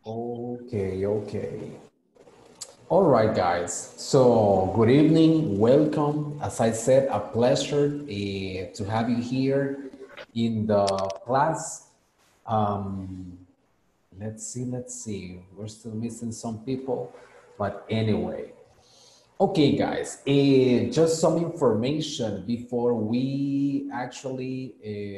Okay, okay. All right, guys. So, good evening. Welcome. As I said, a pleasure to have you here in the class. Um, let's see. We're still missing some people, but anyway. Okay, guys. Just some information before we actually,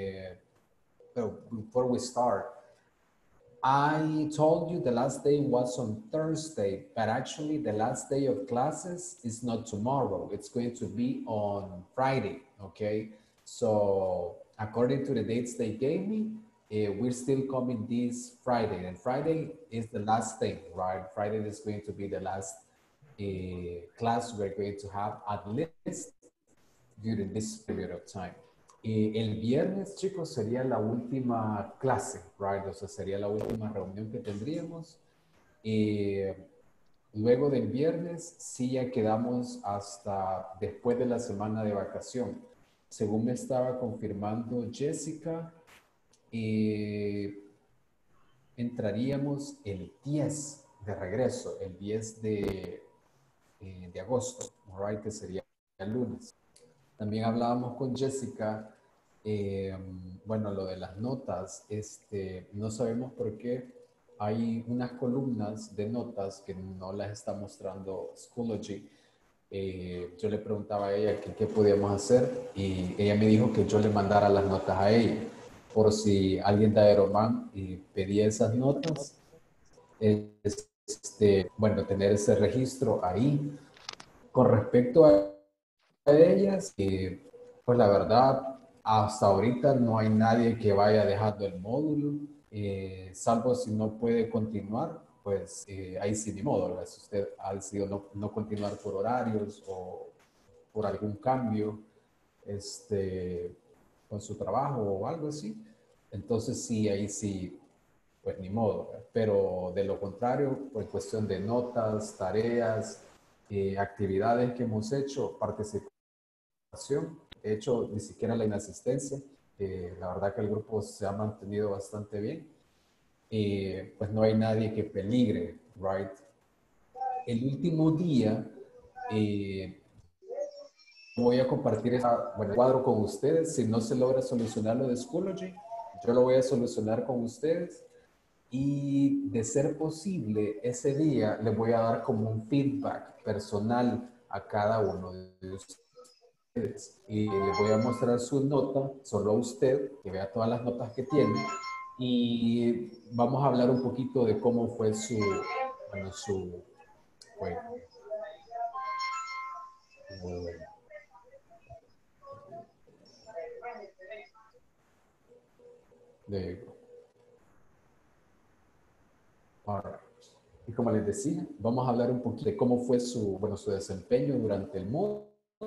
before we start. I told you the last day was on Thursday, but actually the last day of classes is not tomorrow. It's going to be on Friday, okay? So according to the dates they gave me, we're still coming this Friday, and Friday is the last thing, right? Friday is going to be the last class we're going to have at least during this period of time. El viernes, chicos, sería la última clase, right? O sea, sería la última reunión que tendríamos. Luego del viernes, sí ya quedamos hasta después de la semana de vacación. Según me estaba confirmando Jessica, entraríamos el 10 de regreso, el 10 de agosto, right? Que sería el lunes. También hablábamos con Jessica, bueno, lo de las notas, no sabemos por qué hay unas columnas de notas que no las está mostrando Schoology. Yo le preguntaba a ella qué podíamos hacer y ella me dijo que yo le mandara las notas a ella, por si alguien de Aeroman pedía esas notas, bueno, tener ese registro ahí. Con respecto a ellas, pues la verdad, hasta ahorita no hay nadie que vaya dejando el módulo, salvo si no puede continuar, pues ahí sí ni modo, ¿verdad? Si usted ha decidido no continuar por horarios o por algún cambio con su trabajo o algo así, entonces sí, ahí sí, pues ni modo, ¿verdad? Pero de lo contrario, pues cuestión de notas, tareas, actividades que hemos hecho, participación. De hecho, ni siquiera la inasistencia. La verdad que el grupo se ha mantenido bastante bien. Pues no hay nadie que peligre, right? El último día voy a compartir el cuadro con ustedes. Si no se logra solucionar lo de Schoology, yo lo voy a solucionar con ustedes. Y de ser posible, ese día les voy a dar como un feedback personal a cada uno de ustedes. Y le voy a mostrar su nota, solo a usted, que vea todas las notas que tiene. Y vamos a hablar un poquito de cómo fue bueno, there you go. All right. Y como les decía, vamos a hablar un poquito de cómo fue su desempeño durante el módulo,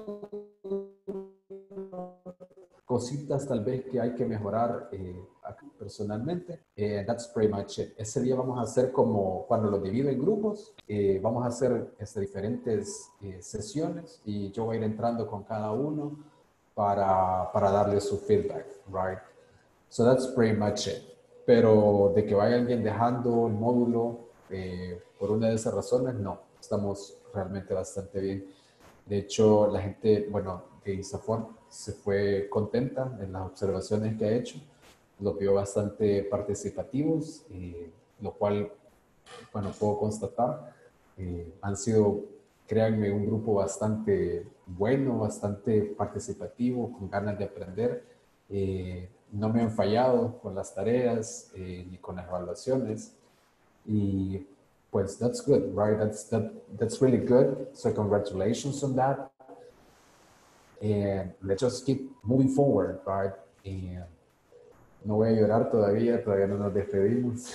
cositas tal vez que hay que mejorar personalmente. That's pretty much it. Ese día vamos a hacer como cuando lo divido en grupos, vamos a hacer diferentes sesiones y yo voy a ir entrando con cada uno para darle su feedback, right? So that's pretty much it. Pero de que vaya alguien dejando el módulo por una de esas razones, no. Estamos realmente bastante bien. De hecho, la gente, bueno, de ISAFOR se fue contenta en las observaciones que ha hecho. Los vio bastante participativos, lo cual, bueno, puedo constatar. Han sido, créanme, un grupo bastante bueno, bastante participativo, con ganas de aprender. No me han fallado con las tareas ni con las evaluaciones. Y pues that's good, right? That's really good. So congratulations on that. And let's just keep moving forward, right? And no voy a llorar todavía no nos despedimos.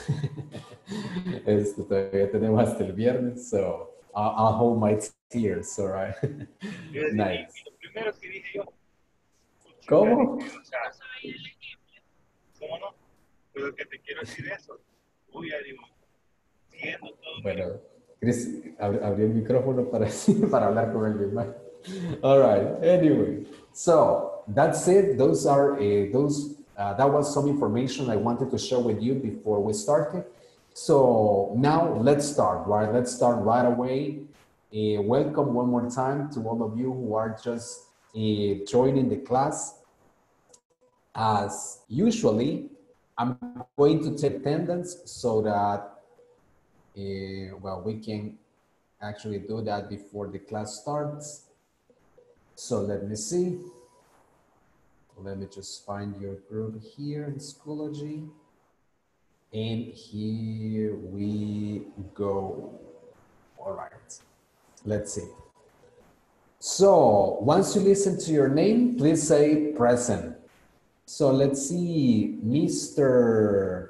Todavía tenemos hasta el viernes, so I'll hold my tears, all right? Nice. Y lo primero que dije yo, ¿Cómo? o sea, ¿cómo no? Pero que te quiero decir eso. Uy, ya digo, siguiendo todo. Bueno, Chris abrió el micrófono para hablar con alguien más. All right. Anyway, so that's it. Those are that was some information I wanted to share with you before we started. So now let's start, right? Let's start right away. Welcome one more time to all of you who are just joining the class. As usually, I'm going to take attendance so that, well, we can actually do that before the class starts. So let me see. Let me just find your group here in Schoology. And here we go. All right, let's see. So once you listen to your name, please say present. So let's see, Mr.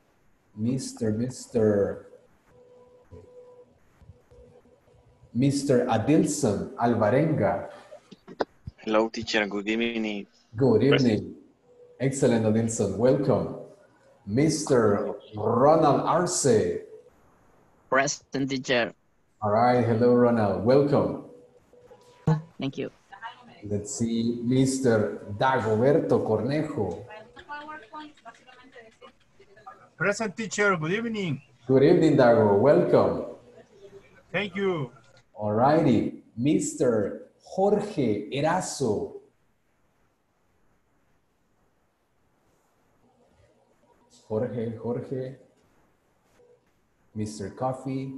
Adilson Alvarenga. Hello, teacher. Good evening. Good evening. Excellent, Adilson. Welcome. Mr. Ronald Arce. Present, teacher. All right. Hello, Ronald. Welcome. Thank you. Let's see, Mr. Dagoberto Cornejo. Present, teacher. Good evening. Good evening, Dago. Welcome. Thank you. All righty. Mr. Jorge Erazo. Jorge. Mr. Coffee.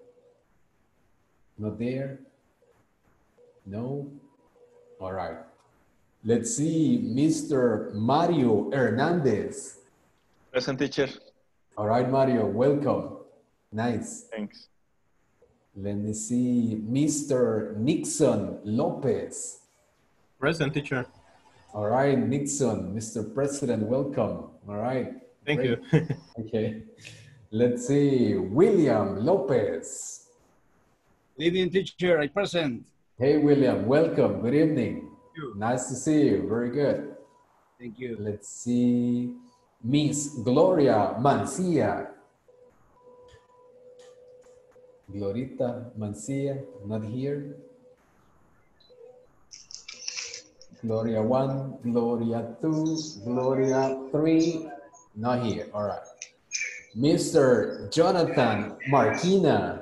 Not there? No? All right. Let's see, Mr. Mario Hernandez. Present, teacher. All right, Mario, welcome. Nice. Thanks. Let me see, Mr. Nixon Lopez. Present, teacher. All right, Nixon, Mr. President, welcome. All right. Thank great. you. Okay. Let's see, William Lopez. Good evening, teacher. I present. Hey, William, welcome. Good evening. Thank you. Nice to see you. Very good. Thank you. Let's see, Miss Gloria Mancia. Glorita Mancia, not here. Gloria 1, Gloria 2, Gloria 3, not here. All right. Mr. Jonathan Marquina.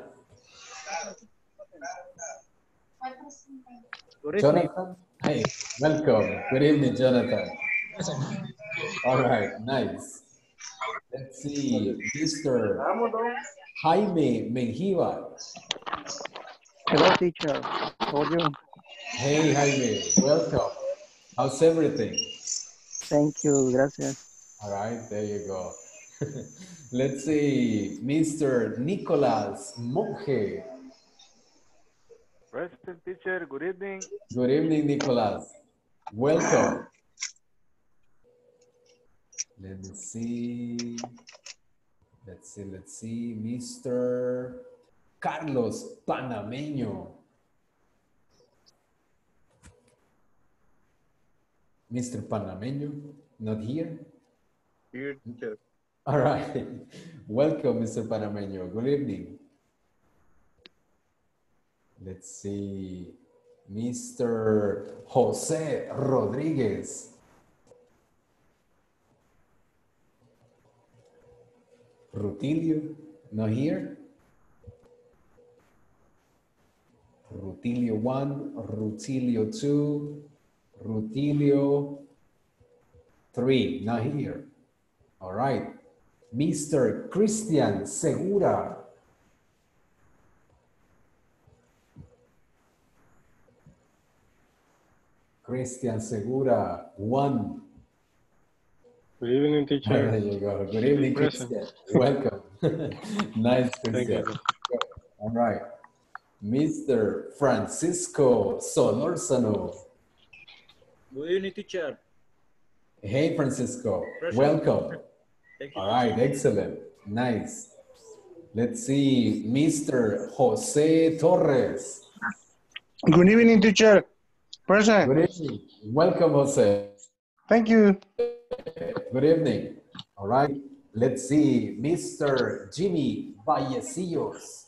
Jonathan, hey, welcome. Good evening, Jonathan. All right, nice. Let's see, Mr. Jaime Menjivar. Hello, teacher. How are you? Hey, Jaime, welcome. How's everything? Thank you. Gracias. All right, there you go. Let's see, Mr. Nicolas Monge. Present, teacher. Good evening. Good evening, Nicolas. Welcome. Let me see. Let's see. Mr. Carlos Panameño. Mr. Panameño, not here? Here, teacher. All right. Welcome, Mr. Panameño. Good evening. Let's see. Mr. Jose Rodriguez. Rutilio, not here? Rutilio 1, Rutilio 2, Rutilio 3, not here. All right. Mr. Christian Segura. Christian Segura 1. Good evening, teacher. There you go. Good evening, Present. Christian. Welcome. Nice, Christian. Thank All right. Mr. Francisco Solorzano. Good evening, teacher. Hey, Francisco. Present. Welcome. Thank you. All right, excellent. Nice. Let's see, Mr. Jose Torres. Good evening, teacher. Present. Good evening. Welcome, Jose. Thank you. Good evening. All right. Let's see, Mr. Jimmy Vallecillos.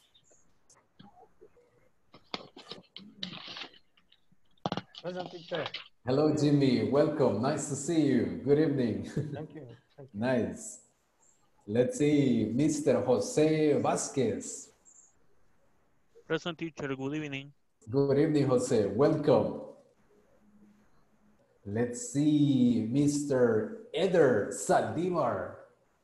Present, teacher. Hello, Jimmy. Welcome. Nice to see you. Good evening. Thank you. Nice. Let's see, Mr. Jose Vasquez. Present teacher, good evening. Good evening, Jose. Welcome. Let's see, Mr. Eder Saldivar.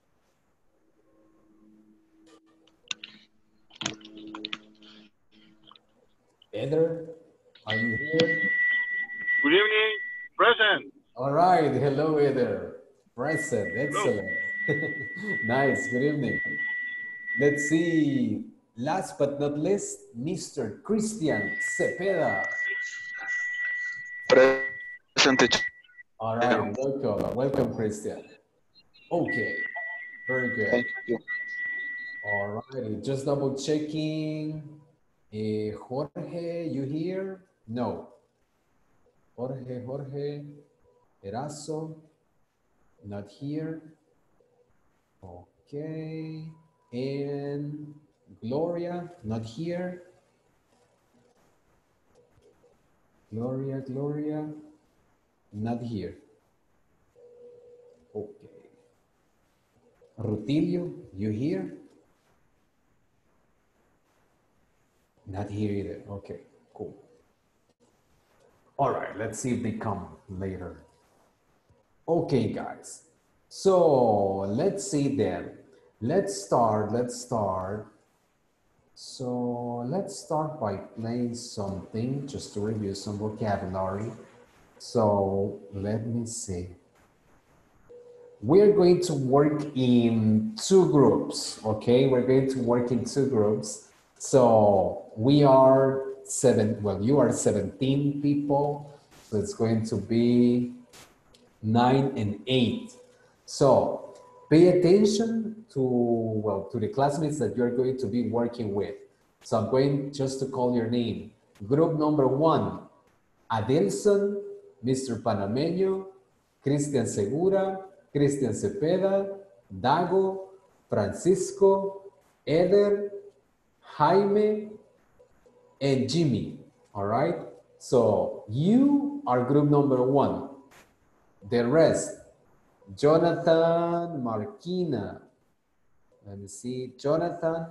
Eder, are you here? Good evening. Present. All right. Hello, Eder. Present. Excellent. Nice. Good evening. Let's see. Last but not least, Mr. Christian Cepeda. Present teacher. All right. Welcome. Welcome, Christian. Okay. Very good. Thank you. All righty. Just double checking. Jorge, you here? No. Jorge. Erazo. Not here. Okay. And Gloria, not here. Gloria, not here. Okay. Rutilio, you here? Not here either. Okay, cool. All right, let's see if they come later. Okay, guys. So let's see then. Let's start. So let's start by playing something just to review some vocabulary. So let me see. We're going to work in two groups, okay? We're going to work in two groups. So we are you are 17 people. So it's going to be 9 and 8. So pay attention to the classmates that you're going to be working with. So I'm going just to call your name. Group number 1, Adelson, Mr. Panameño, Christian Segura, Christian Cepeda, Dago, Francisco, Eder, Jaime, and Jimmy. All right? So you are group number 1. The rest, Jonathan, Marquina, let me see, Jonathan,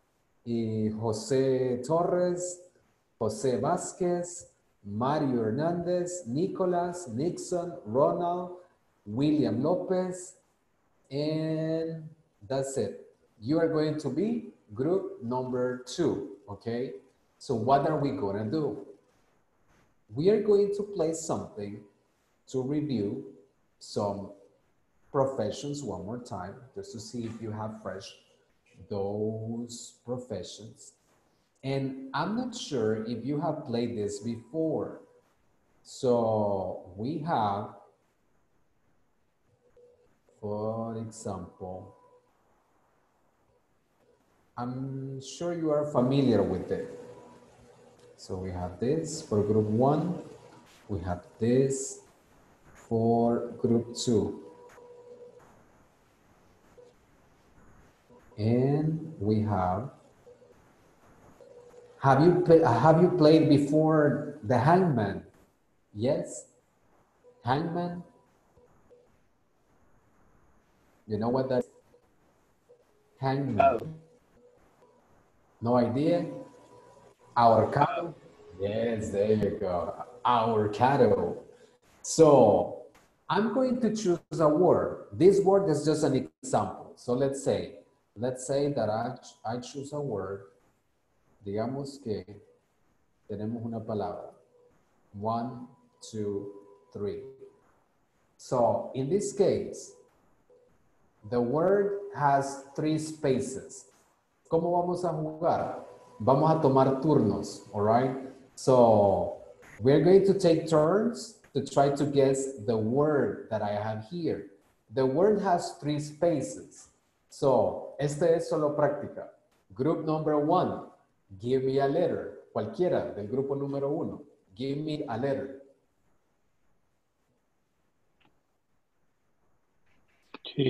Jose Torres, Jose Vasquez, Mario Hernandez, Nicolas, Nixon, Ronald, William Lopez, and that's it. You are going to be group number 2, okay? So what are we gonna do? We are going to play something to review some professions one more time, just to see if you have fresh those professions. And I'm not sure if you have played this before. So we have, for example, I'm sure you are familiar with it. So we have this for group 1. We have this for group 2. And we have you played before the hangman? Yes? Hangman? You know what that is? Hangman. Oh. No idea? Ahorcado? Yes, there you go. Ahorcado. So I'm going to choose a word. This word is just an example. So let's say that I choose a word. Digamos que tenemos una palabra. 1, 2, 3. So in this case, the word has 3 spaces. ¿Cómo vamos a jugar? Vamos a tomar turnos, all right? So we're going to take turns to try to guess the word that I have here. The word has 3 spaces. So, este es solo práctica. Group number 1, give me a letter. Cualquiera del grupo número 1. Give me a letter. Sí.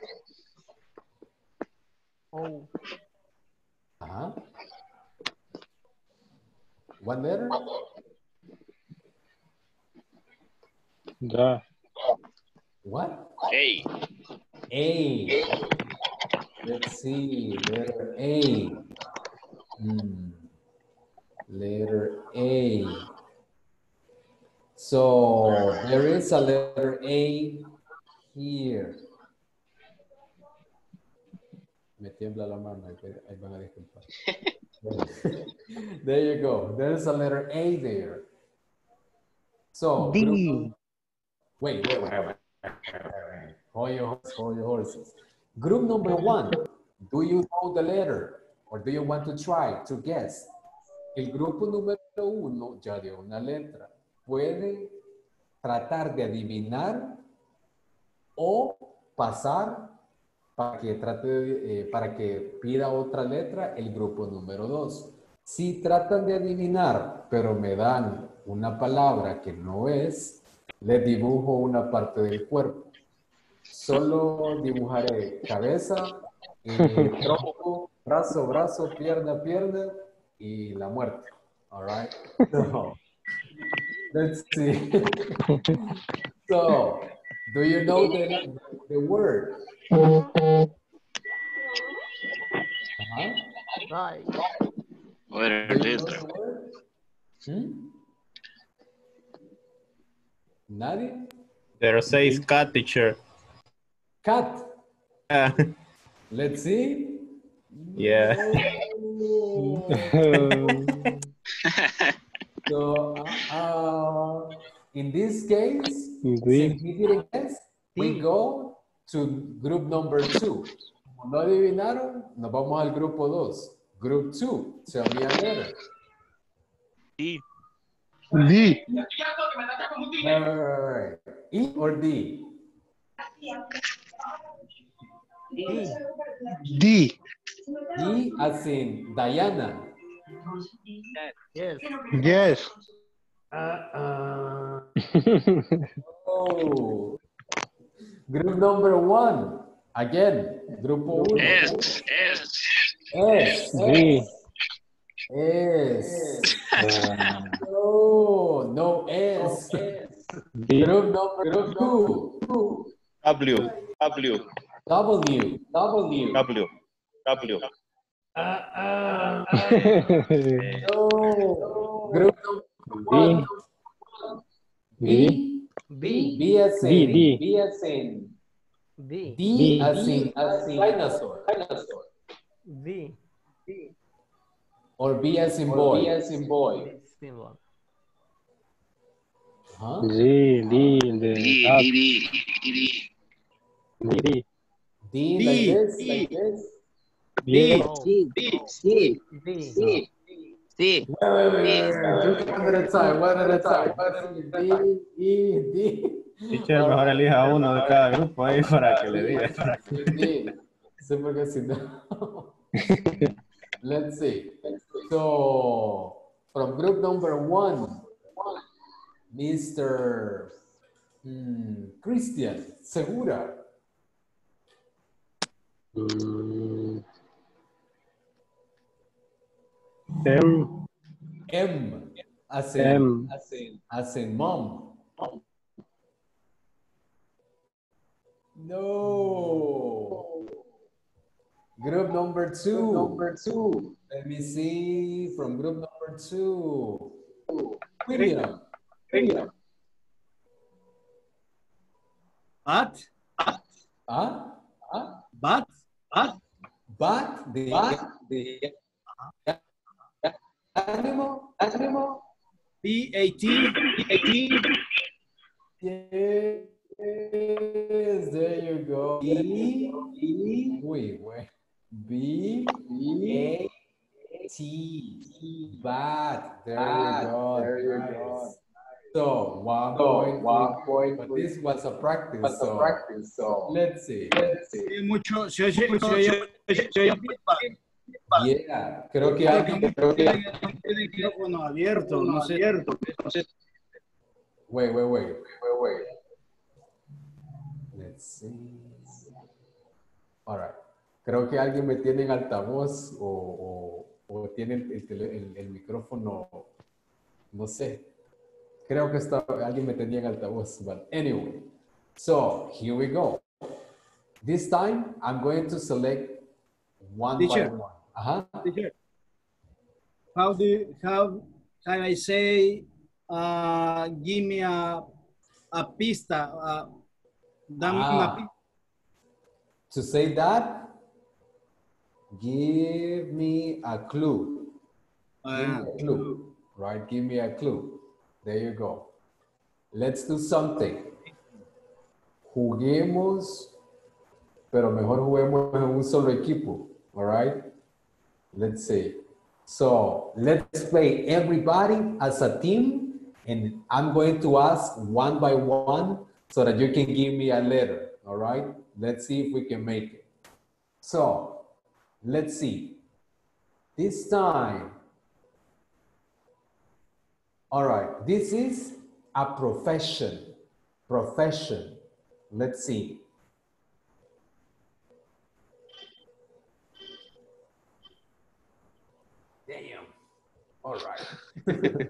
Oh. Uh-huh. One letter? Da. What? Hey. A. Let's see. Letter A. Letter A. So there is a letter A here. Me tiembla la mano, ahí van a disculpar. There you go. There's a letter A there. So, D. Wait. Hold your horses. Group number 1. Do you know the letter? Or do you want to try to guess? El grupo número 1 ya dio una letra. Puede tratar de adivinar o pasar para que pida otra letra el grupo número 2. Si tratan de adivinar, pero me dan una palabra que no es, les dibujo una parte del cuerpo. Solo dibujaré cabeza, tronco, brazo, pierna y la muerte. All right? So, let's see. So, do you know the word? Right. ¿Nadie? There says cat, teacher. Cat. Let's see. Yeah. So, in this case, since he didn't guess, we go to group number 2. Como no adivinaron, nos vamos al grupo 2. Group 2. Tell me a letter. D. D. Right. E or D? D. D as in Diana. Yes. Yes. Oh. Group number 1. Again, grupo 1. S. D. S. No S. Group number 2. W. No. Group number 1. B. B as in. D as in dinosaur. V. Or B as in boy. Symbol. Huh? D. D like this. D. Oh. C. V. C. Wait. One at a time. D. Teacher, mejor elija uno de cada grupo ahí para que le diga. Sí, porque si no. Let's see. So, from group number 1, Mr. Christian, Segura. M. As in mom. No. Group number 2. Let me see from group number 2. William. Bat. Bat. Bat. The animal. B-A-T. Yes, there you go. Wait. B-A-T. Bat. There you go. So, 1 point. But this was a practice. So let's see. Mucho. Se oye Yeah, creo que alguien. el micrófono abierto, no sé. Wait. Let's see. All right. Creo que alguien me tiene en altavoz o tiene el micrófono, no sé. Creo que alguien me tenía en altavoz, but anyway. So, here we go. This time, I'm going to select One Teacher. by one. Uh-huh. Teacher, how can I say, give me a pista, dame una pista. To say that, give me a clue. Give me a clue, right? Give me a clue. There you go. Let's do something. Juguemos, pero mejor juguemos en un solo equipo, all right? Let's see. So let's play everybody as a team, and I'm going to ask one by one so that you can give me a letter, all right? Let's see if we can make it. So let's see. This time, all right, this is a profession. Profession. Let's see. Damn. All right.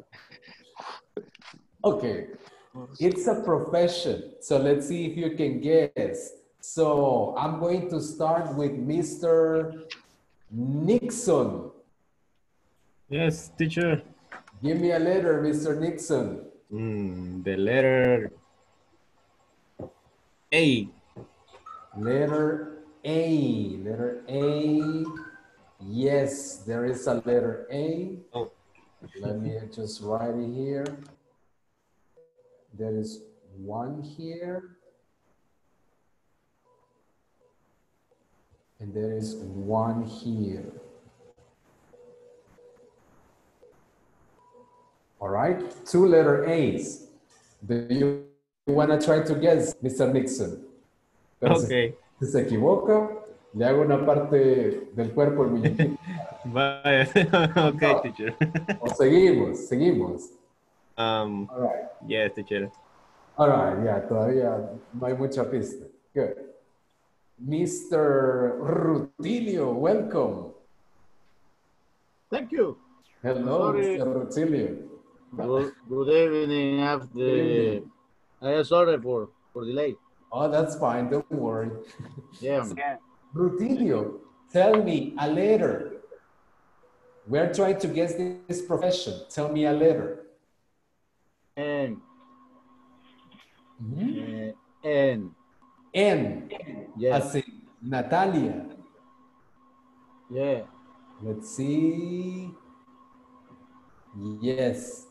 Okay. It's a profession. So let's see if you can guess. So I'm going to start with Mr. Nixon. Yes, teacher. Give me a letter, Mr. Nixon. The letter A. Letter A. Letter A. Yes, there is a letter A. Oh. Let me just write it here. There is one here. And there is one here. All right, two letter A's. Do you want to try to guess, Mr. Nixon? Pero Okay. Si se equivoca, le hago una parte del cuerpo al muñequito. Vaya. Okay, No. teacher. O seguimos. All right. Yes, teacher. All right, yeah, todavía no hay mucha pista. Good. Mr. Rutilio, welcome. Thank you. Hello, Sorry. Mr. Rutilio. Good evening. I am sorry for delay. Oh, that's fine. Don't worry. Yeah. Rutilio, tell me a letter. We're trying to guess this profession. Tell me a letter. N. Mhm. N. N. Yes. As in Natalia. Yeah. Let's see. Yes.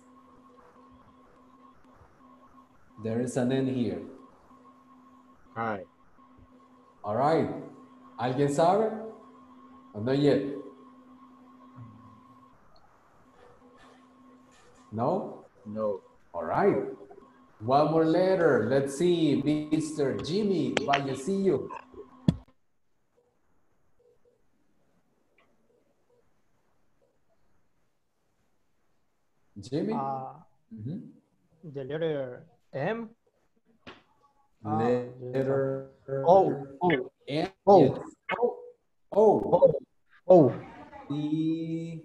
There is an N here. Hi. All right. ¿Alguien sabe? Or not yet? No? No. All right. One more letter. Let's see. Mr. Jimmy Vallecillo. Jimmy? Mhm. The letter M. Letter O. N. O. Yes. O. O. E.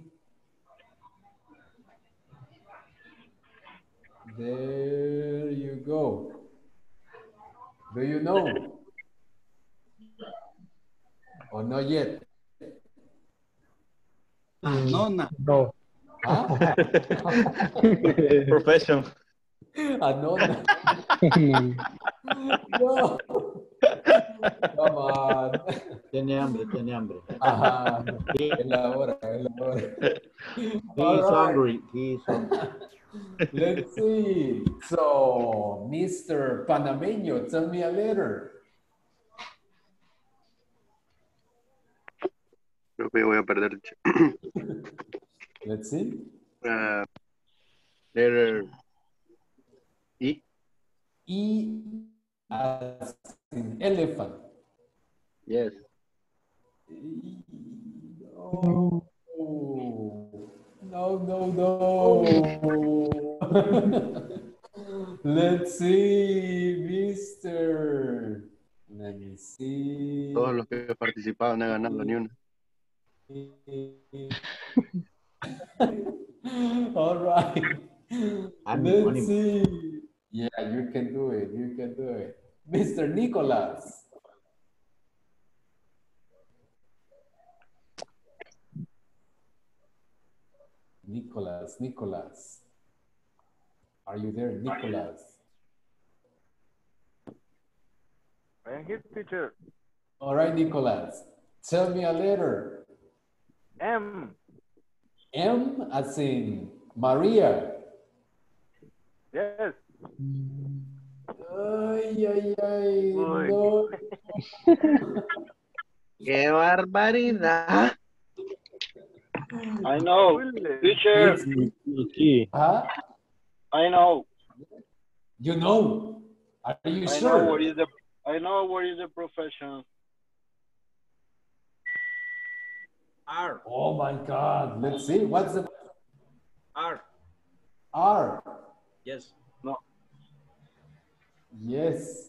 There you go. Do you know? Or not yet? Nona. No. Huh? Profession. Anona. No. Come on. Tiene hambre. Ajá. Es la hora. He's hungry. Let's see. So, Mr. Panameño, tell me a letter. Creo que voy a perder. Let's see. Letter E. E as in elephant. Yes. Oh, no. Let's see, Mr. Let me see. Todos los que participaban no han ganado ni una. All right. Ánimo. Let's see. Yeah, you can do it. Mr. Nicholas. Nicholas. Are you there, Nicholas? I am here, teacher. All right, Nicholas. Tell me a letter. M. M as in Maria. Yes. Ay, ay, ay. No. ¡Qué barbaridad! I know. Teacher. Huh? I know. You know? Are you I sure? know what is the. I know what is the profession. R. Oh my God. Let's see. What's the R. R? Yes. No. Yes.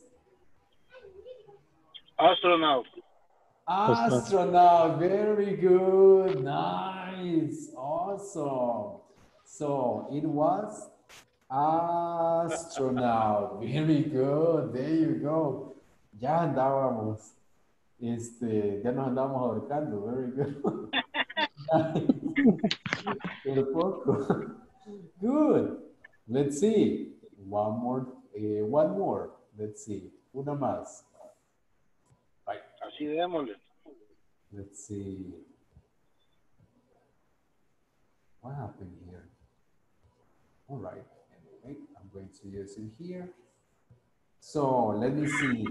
Astronaut. Astronaut. Very good. Nice. Awesome. So it was astronaut. Very good. There you go. Ya andábamos. Ya nos andábamos ahorcando. Very good. Pero poco. Good. Let's see. One more. Let's see. Una más. Right. Así démosle. Let's see. What happened here? All right. Anyway, I'm going to use it here. So let me see.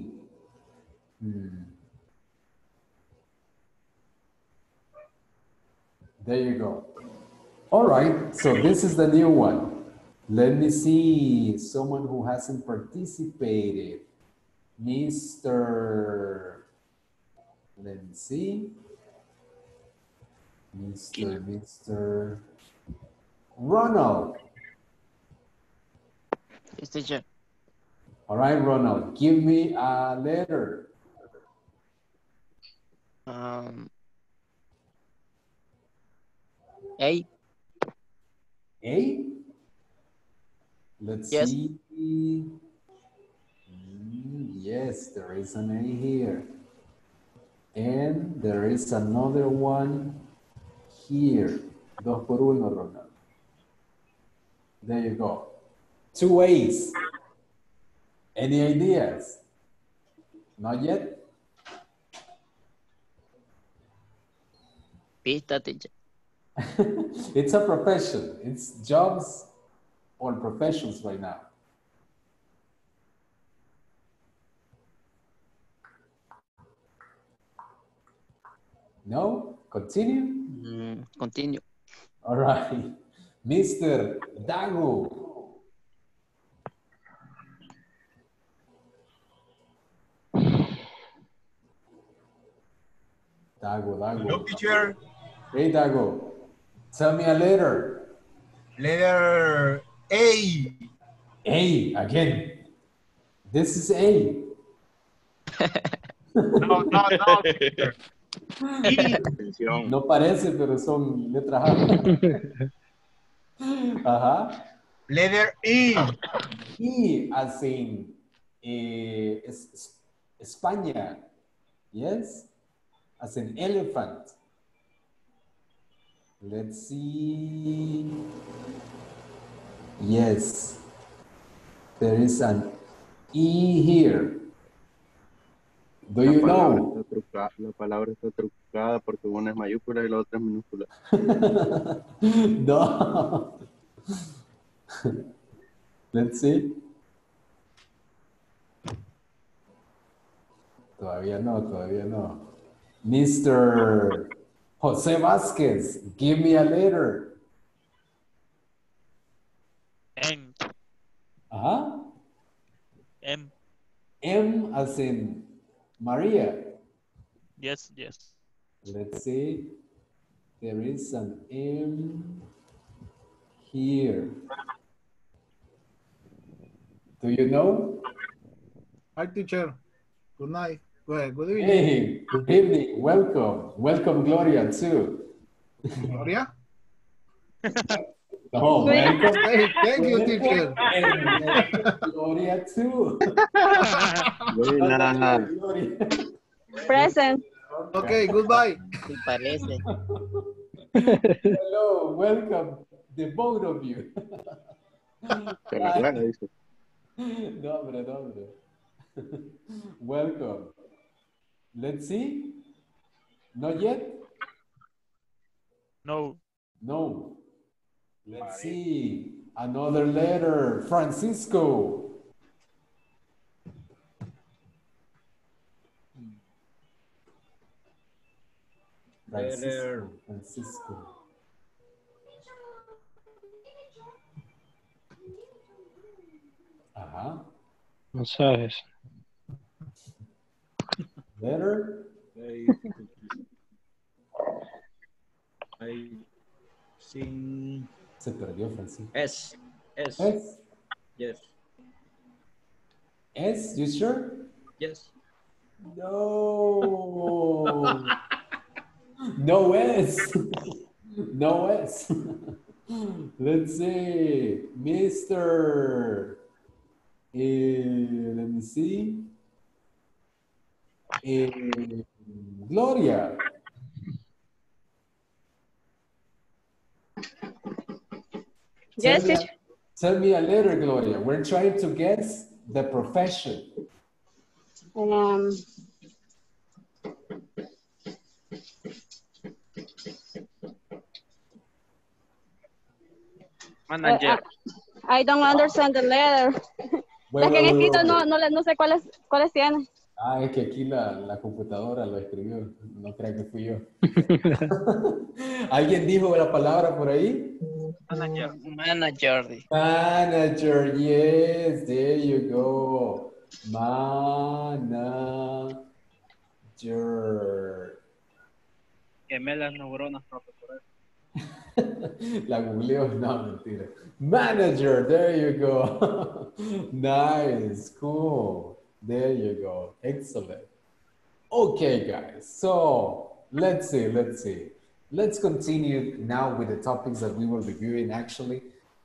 There you go. All right. So this is the new one. Let me see. Someone who hasn't participated. Mr. Let me see. Mr. Ronald. Yes, teacher. All right, Ronald, give me a letter. A. A? Let's Yes. see. Yes, there is an A here. And there is another one here. Dos por uno, Ronald. There you go. 2 A's. Any ideas? Not yet? Pista, teacher. It's a profession. It's jobs or professions right now. No? Continue? Continue. All right. Mr. Dago. Dago. Hello, teacher. Hey, Dago. Tell me a letter. Letter A. A, again. This is A. No, teacher. No parece, pero son letras A. Ajá. Letter E. E, as in España. Yes? As an elephant. Let's see. Yes. There is an E here. Do you know? La palabra está trucada porque una es mayúscula y la otra es minúscula. No. Let's see. Todavía no. Mr. Jose Vasquez, give me a letter. M. Uh-huh. M. M as in Maria. Yes. Let's see. There is an M here. Do you know? Hi, teacher. Good night. Good evening. Hey, good evening. Welcome, Gloria, too. Gloria? Oh, welcome. Hey, thank you, teacher. And Gloria, too. Buena. Present. Okay, goodbye. Sí parece. Hello, welcome. The both of you. Se relaja, dice. No, hombre, no, hombre. Welcome. Let's see. Not yet? No. No. Let's see. Another letter. Francisco. Letter. Francisco. Ajá. Mensajes. Letter. I sing Se perdió Francisco. S. S. S. Yes. S, you sure? Yes. No. No S. No S. Let's see. Mr. Let me see. Gloria. Yes, Tell me, teacher. tell me a letter, Gloria. We're trying to guess the profession. Manager. I don't understand the letter. Las que han escrito no sé cuáles tienen. Ah, es que aquí la computadora lo escribió. No crean que fui yo. ¿Alguien dijo la palabra por ahí? Manager. Manager. Manager, yes, there you go. Manager. Quemé las neuronas, profesor. La googleo, no, mentira. Manager, there you go. Nice, cool. There you go. Excellent. Okay, guys. So let's see. Let's continue now with the topics that we were reviewing actually.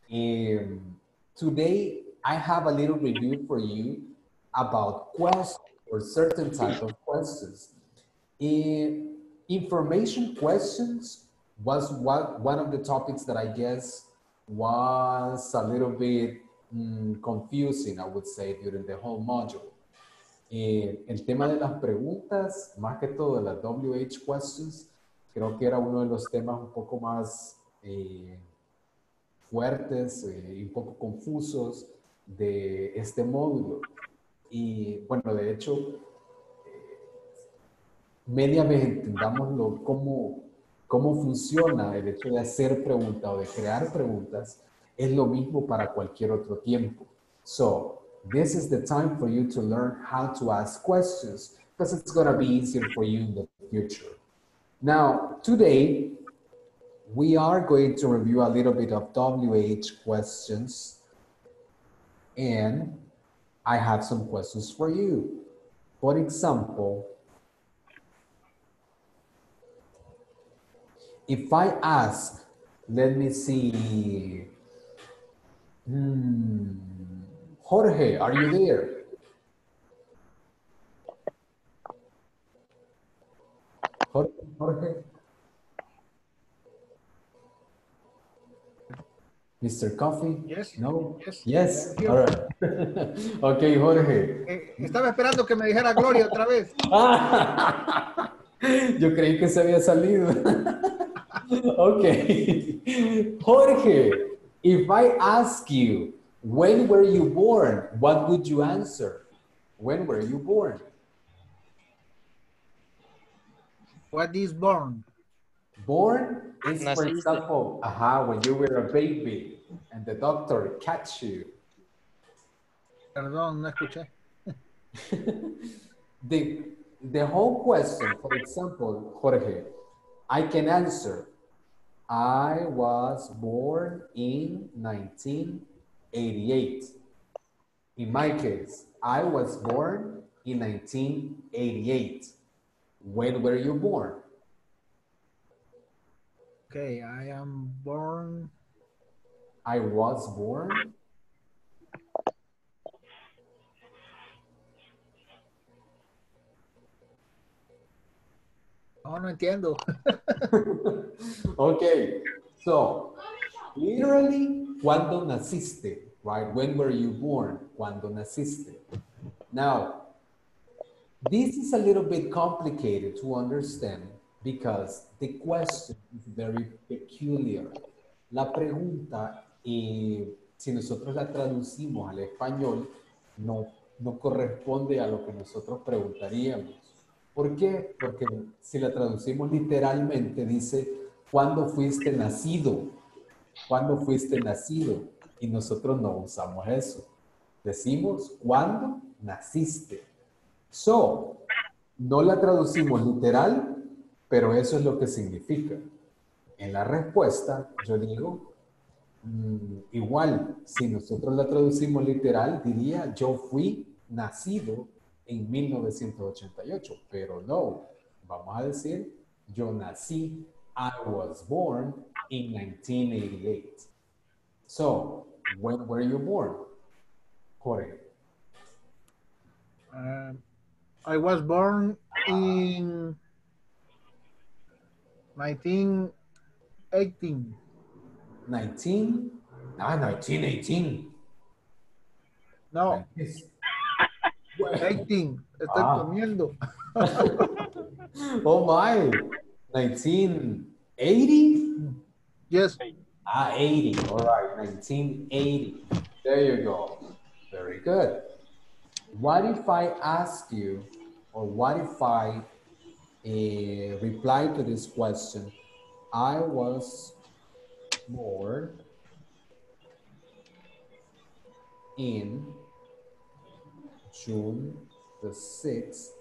Today, I have a little review for you about questions or certain type of questions. Information questions was one of the topics that I guess was a little bit confusing, I would say, during the whole module. El tema de las preguntas, más que todo de las WH questions, creo que era uno de los temas un poco más fuertes y un poco confusos de este módulo. Y bueno, de hecho, media vez entendámoslo cómo funciona el hecho de hacer preguntas o de crear preguntas, es lo mismo para cualquier otro tiempo. So, this is the time for you to learn how to ask questions because it's going to be easier for you in the future. Now, today, we are going to review a little bit of WH questions, and I have some questions for you. For example, if I ask, let me see, Jorge, are you there? Jorge? Mr. Coffee? Yes. No? Yes. Yes. Yes. All right. Okay, Jorge. Estaba esperando que me dijera Gloria otra vez. Yo creí que se había salido. Okay. Jorge, if I ask you, when were you born? What would you answer? When were you born? What is born? Born is, for example, when you were a baby and the doctor catch you. Perdón, no escuché. The whole question, for example, Jorge, I can answer, I was born in 1988. In my case, I was born in 1988. When were you born? Okay, I am born. I was born. No entiendo. Okay, so Literally, cuando naciste, right? When were you born? Cuando naciste. Now, this is a little bit complicated to understand because the question is very peculiar. La pregunta, si nosotros la traducimos al español, no corresponde a lo que nosotros preguntaríamos. ¿Por qué? Porque si la traducimos literalmente, dice, ¿cuándo fuiste nacido? ¿Cuándo fuiste nacido? Y nosotros no usamos eso. Decimos, ¿cuándo naciste? So, no la traducimos literal, pero eso es lo que significa. En la respuesta, yo digo, igual, si nosotros la traducimos literal, diría, yo fui nacido en 1988, pero no, vamos a decir, yo nací, I was born in 1988. So, when were you born? Jorge. I was born in 1918. 1918. No. 18. Estoy comiendo. Oh my. 1980? Yes. 80. All right. 1980. There you go. Very good. What if I ask you, or what if I reply to this question? I was born in June the 6th,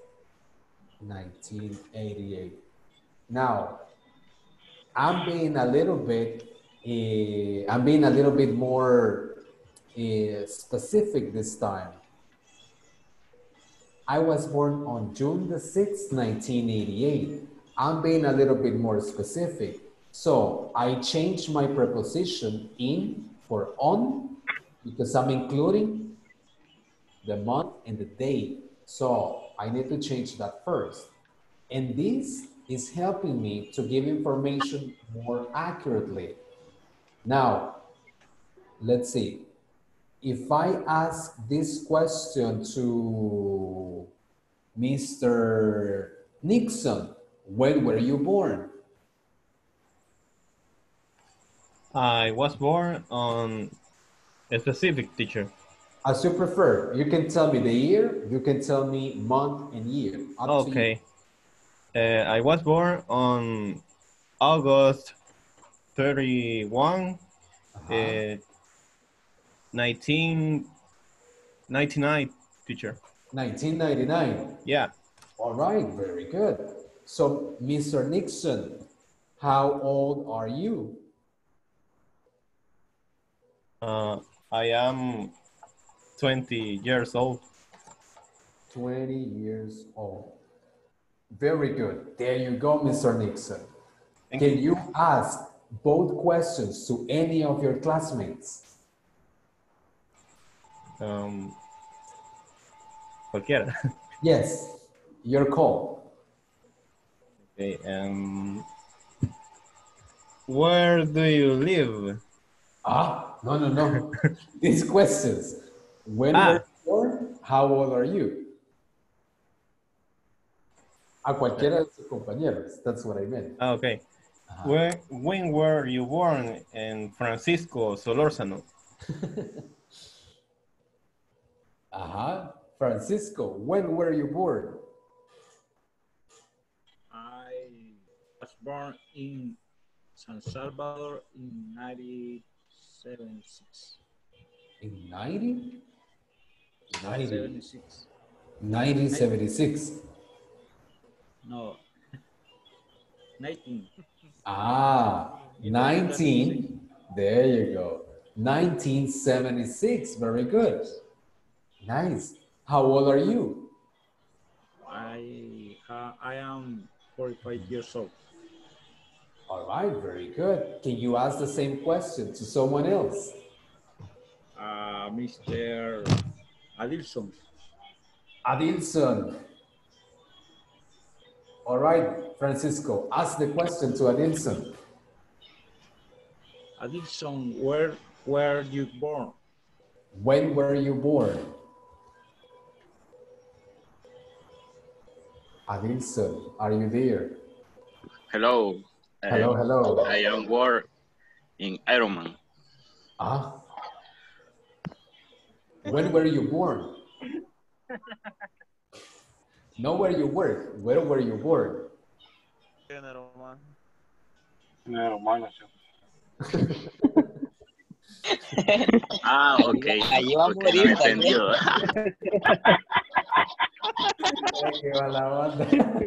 1988. Now, I'm being a little bit more specific this time. I was born on June the 6th, 1988. I'm being a little bit more specific. So I changed my preposition in for on because I'm including the month and the day. So I need to change that first. And this is helping me to give information more accurately. Now, let's see. If I ask this question to Mr. Nixon, when were you born? I was born on a specific teacher. As you prefer. You can tell me the year, you can tell me month and year. Okay. I was born on August 31, 1999, teacher. 1999? Yeah. All right, very good. So, Mr. Nixon, how old are you? I am 20 years old. 20 years old. Very good. There you go, Mr. Nixon. Can you ask both questions to any of your classmates? Cualquiera. Yes, your call. Okay, where do you live? No. These questions. When were you born? How old are you? A cualquiera de sus compañeros. That's what I meant. Okay. When were you born in Francisco Solórzano? Francisco, when were you born? I was born in San Salvador in 1976. In 90? 76. 1976. No. 19. 19. There you go. 1976. Very good. Nice. How old are you? I am 45 years old. All right, very good. Can you ask the same question to someone else? Mr. Adilson. Adilson. All right, Francisco, ask the question to Adilson. Adilson, where were you born? When were you born? Adilson, are you there? Hello. Hello, hello. I am born in Ironman. Ah. When were you born? Not where you work. Where were you born? Ah, ok. Ahí va a Ok, no morir he entendido. Qué mala onda.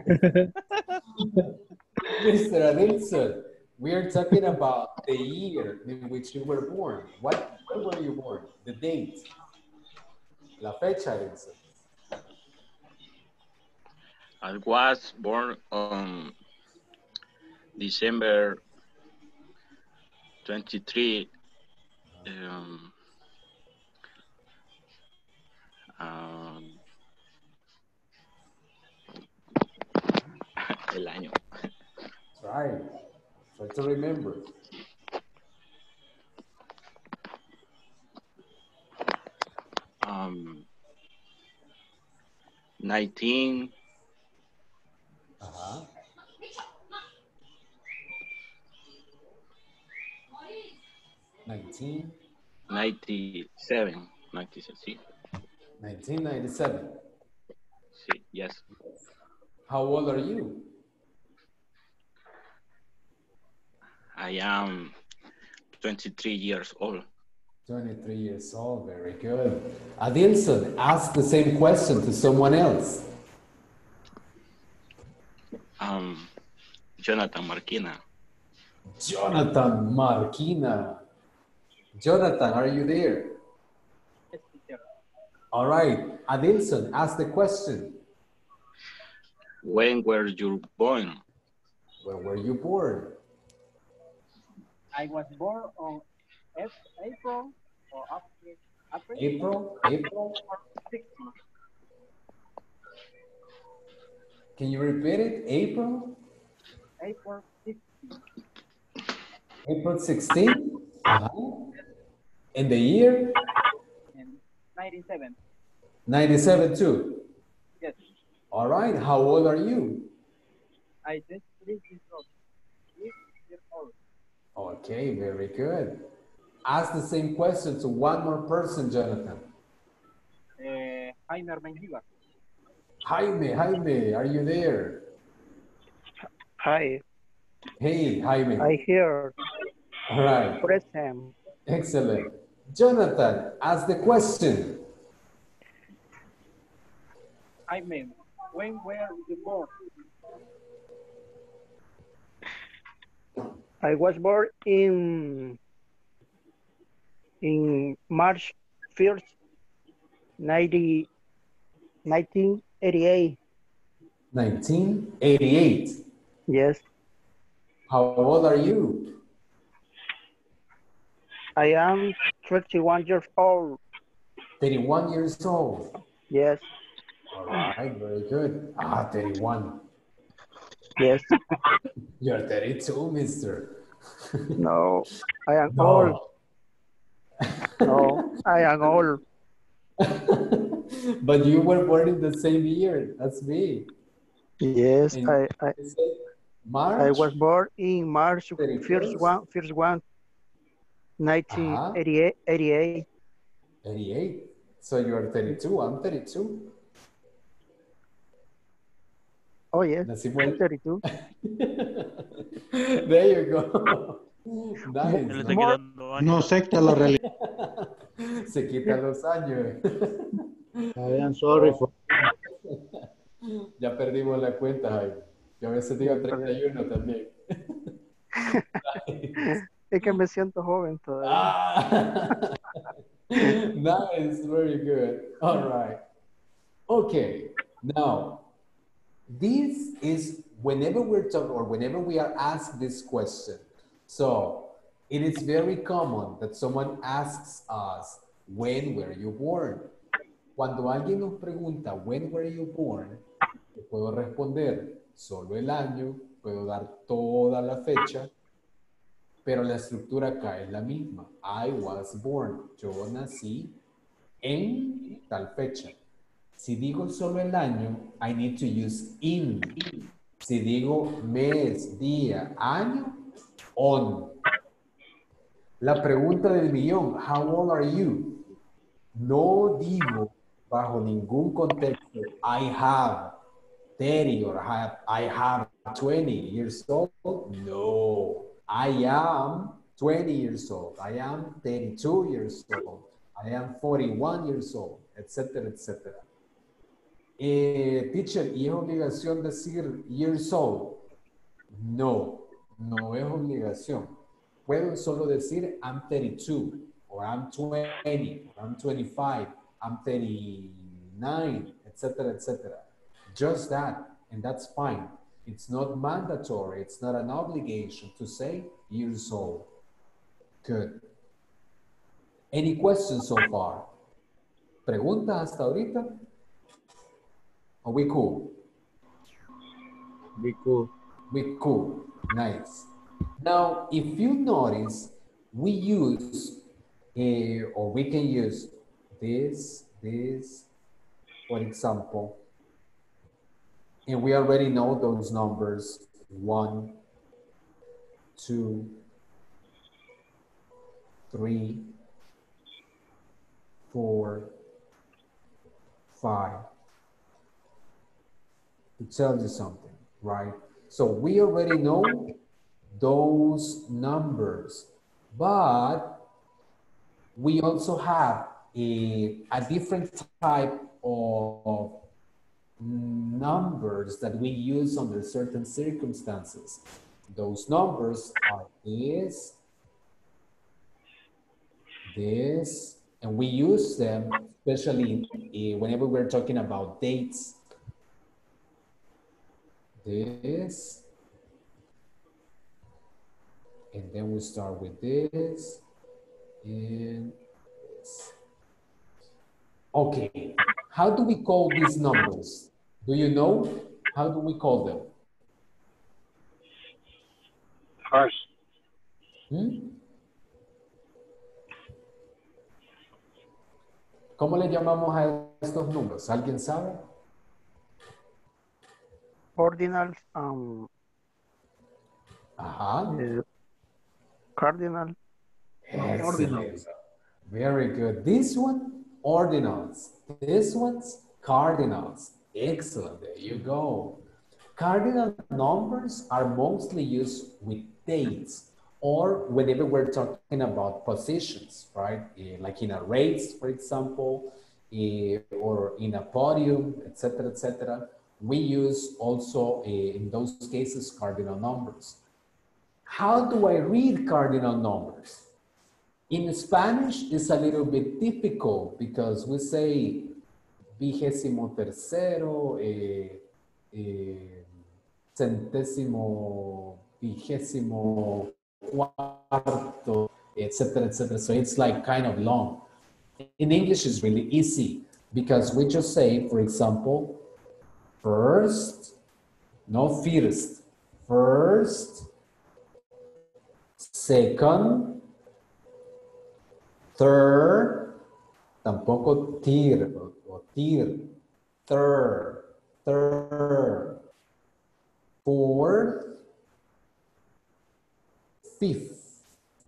Mr. Adilson, we are talking about the year in which you were born. When were you born? The date. La fecha, Adilson. I was born on December 23. El año. Try to remember. Um, 19. 97. 97, sí. 1997. Sí, yes. How old are you? I am 23 years old. 23 years old, very good. Adilson, ask the same question to someone else. Jonathan Marquina. Jonathan Marquina. Jonathan, are you there? All right, Adilson, ask the question. When were you born? When were you born? I was born on April or April? 16. Can you repeat it? April? April 16. April 16? And the year? 97. 97 too. Yes. All right, how old are you? I just 3 years old. 3 years old. Okay, very good. Ask the same question to one more person, Jonathan. Jaime Armengiva. Jaime, are you there? Hi, Hey, Jaime. I hear. All right. Present. Excellent. Jonathan, ask the question. Jaime, when were you born? I was born in March 1st, 1988. 1988. Yes. How old are you? I am 31 years old. 31 years old. Yes. All right, very good. 31. Yes. You're 32, mister. No, I am No. old. No, I am old. But you were born in the same year. That's me. Yes, March? I was born in March 31st? first one, 1988. 88. So you're 32. I'm 32. Oh, yes. Nacimos I'm 32. There you go. Nice. No acepta la realidad. Se quitan los años. I am sorry for. Ya perdimos la cuenta, Jaime. Yo a veces digo 31 también. Es que me siento joven todavía. Nice, very good. All right. Okay, now, this is whenever we're talking or whenever we are asked this question. So, it is very common that someone asks us, when were you born? Cuando alguien nos pregunta, when were you born? Yo puedo responder solo el año, puedo dar toda la fecha, pero la estructura acá es la misma. I was born. Yo nací en tal fecha. Si digo solo el año, I need to use in. Si digo mes, día, año, on. La pregunta del millón, how old are you? No digo bajo ningún contexto, I have 30 or I have 20 years old. No, I am 20 years old. I am 32 years old. I am 41 years old, etcétera, etcétera. Teacher, ¿y es obligación decir years old? No, no es obligación. Puedo solo decir I'm 32, or I'm 20, or I'm 25, I'm 39, etcétera, etcétera. Just that, and that's fine. It's not mandatory, it's not an obligation to say years old. Good. Any questions so far? ¿Preguntas hasta ahorita? Are we cool? Be cool. We cool. Nice. Now, if you notice, we use, or we can use this, for example, and we already know those numbers, 1, 2, 3, 4, 5, to tell you something, right? So we already know those numbers, but we also have a different type of numbers that we use under certain circumstances. Those numbers are this, and we use them especially whenever we're talking about dates. This, and then we start with this, and this. Okay, how do we call these numbers? Do you know? How do we call them? First. ¿Cómo le llamamos a estos números? ¿Alguien sabe? Ordinals, cardinal. Excellent. Very good. This one, ordinals. This one's cardinals. Excellent. There you go. Cardinal numbers are mostly used with dates or whenever we're talking about positions, right? Like in a race, for example, or in a podium, etc., etc. We use also, in those cases, cardinal numbers. How do I read cardinal numbers? In Spanish, it's a little bit difficult because we say 23rd, centésimo, 24º, etc., etc. So it's like kind of long. In English, it's really easy because we just say, for example, first, no first, first, second, third, tampoco tier o tier, third, fourth, fifth,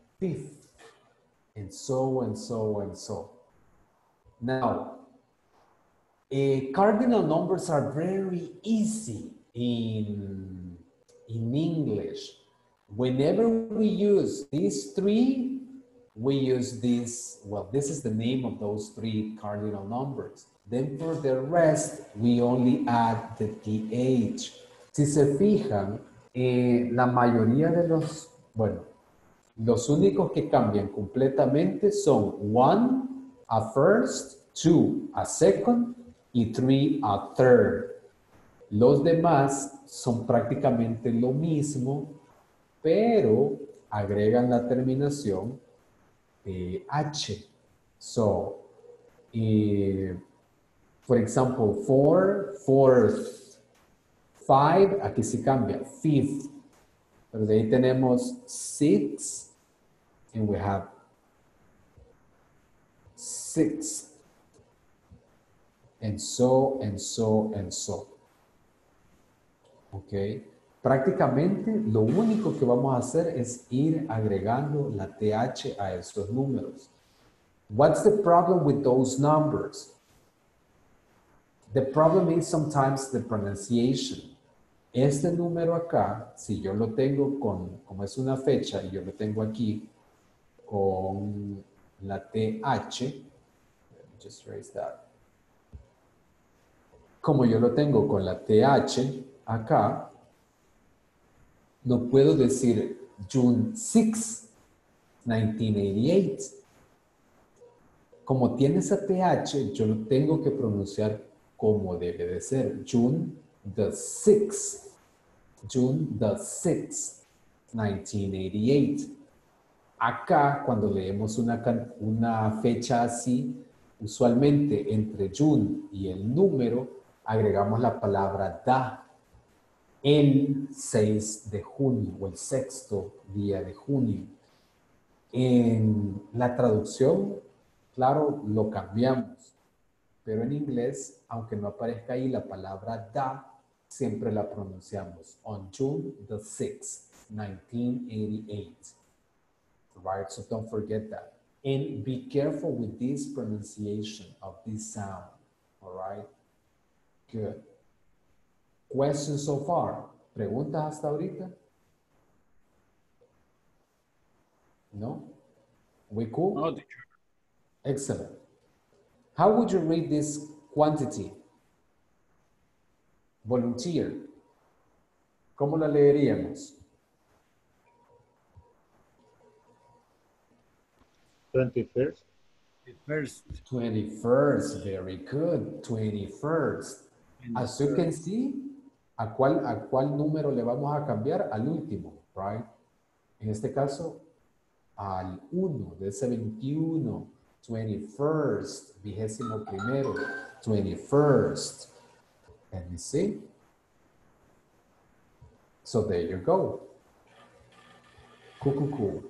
and so and so and so. Now, cardinal numbers are very easy in English. Whenever we use these three, we use this, well, this is the name of those three cardinal numbers. Then for the rest, we only add the TH. Si se fijan, la mayoría de los, bueno, los únicos que cambian completamente son 1 a first, 2 a second y 3 a third. Los demás son prácticamente lo mismo, pero agregan la terminación de H. So, for example, 4, fourth, 5, aquí se cambia, fifth. Pero de ahí tenemos 6, and we have 6. And so, and so, and so. Ok. Prácticamente lo único que vamos a hacer es ir agregando la TH a estos números. What's the problem with those numbers? The problem is sometimes the pronunciation. Este número acá, si yo lo tengo como es una fecha y yo lo tengo aquí con la TH, let me just erase that. Como yo lo tengo con la TH acá, no puedo decir June 6, 1988. Como tiene esa TH, yo lo tengo que pronunciar como debe de ser. June the 6th. June the 6th, 1988. Acá, cuando leemos una fecha así, usualmente entre June y el número, agregamos la palabra da. El 6 de junio o el 6º día de junio. En la traducción, claro, lo cambiamos. Pero en inglés, aunque no aparezca ahí la palabra da, siempre la pronunciamos. On June the 6th, 1988. Right? So don't forget that. And be careful with this pronunciation of this sound. All right? Good. Questions so far? ¿Preguntas hasta ahorita? No? We cool? No, teacher. Excellent. How would you read this quantity? Volunteer. ¿Cómo la leeríamos? 21st. 21st, very good. 21st. As you can see, ¿a cuál número le vamos a cambiar? Al último, right? En este caso, al 1 de ese 21. 21st, 21º, 21st. Let me see. So there you go. Cool.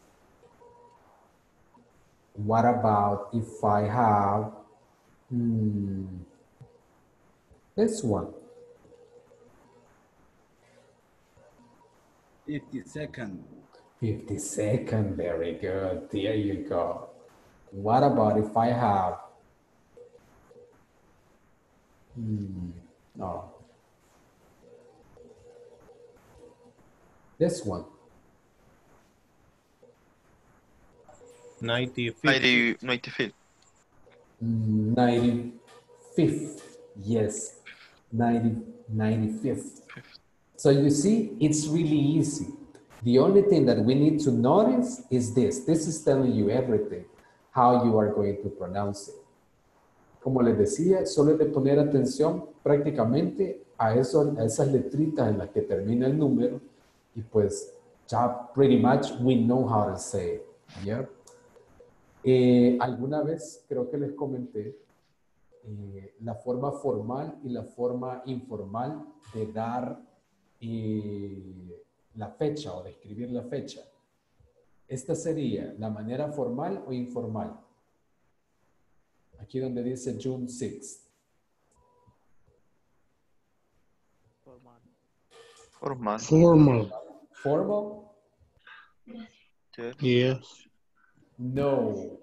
What about if I have this one? 52nd. 52nd, very good. There you go. What about if I have no. This one. 95th. 95th. 95th. Yes. 95th. So you see, it's really easy. The only thing that we need to notice is this. This is telling you everything, how you are going to pronounce it. Como les decía, solo es de poner atención prácticamente a esas letritas en las que termina el número y pues ya pretty much we know how to say it. Yeah? Alguna vez creo que les comenté la forma formal y la forma informal de dar la fecha o de escribir la fecha. Esta sería la manera formal o informal. Aquí donde dice June 6th. Formal. Formal? Yes. No.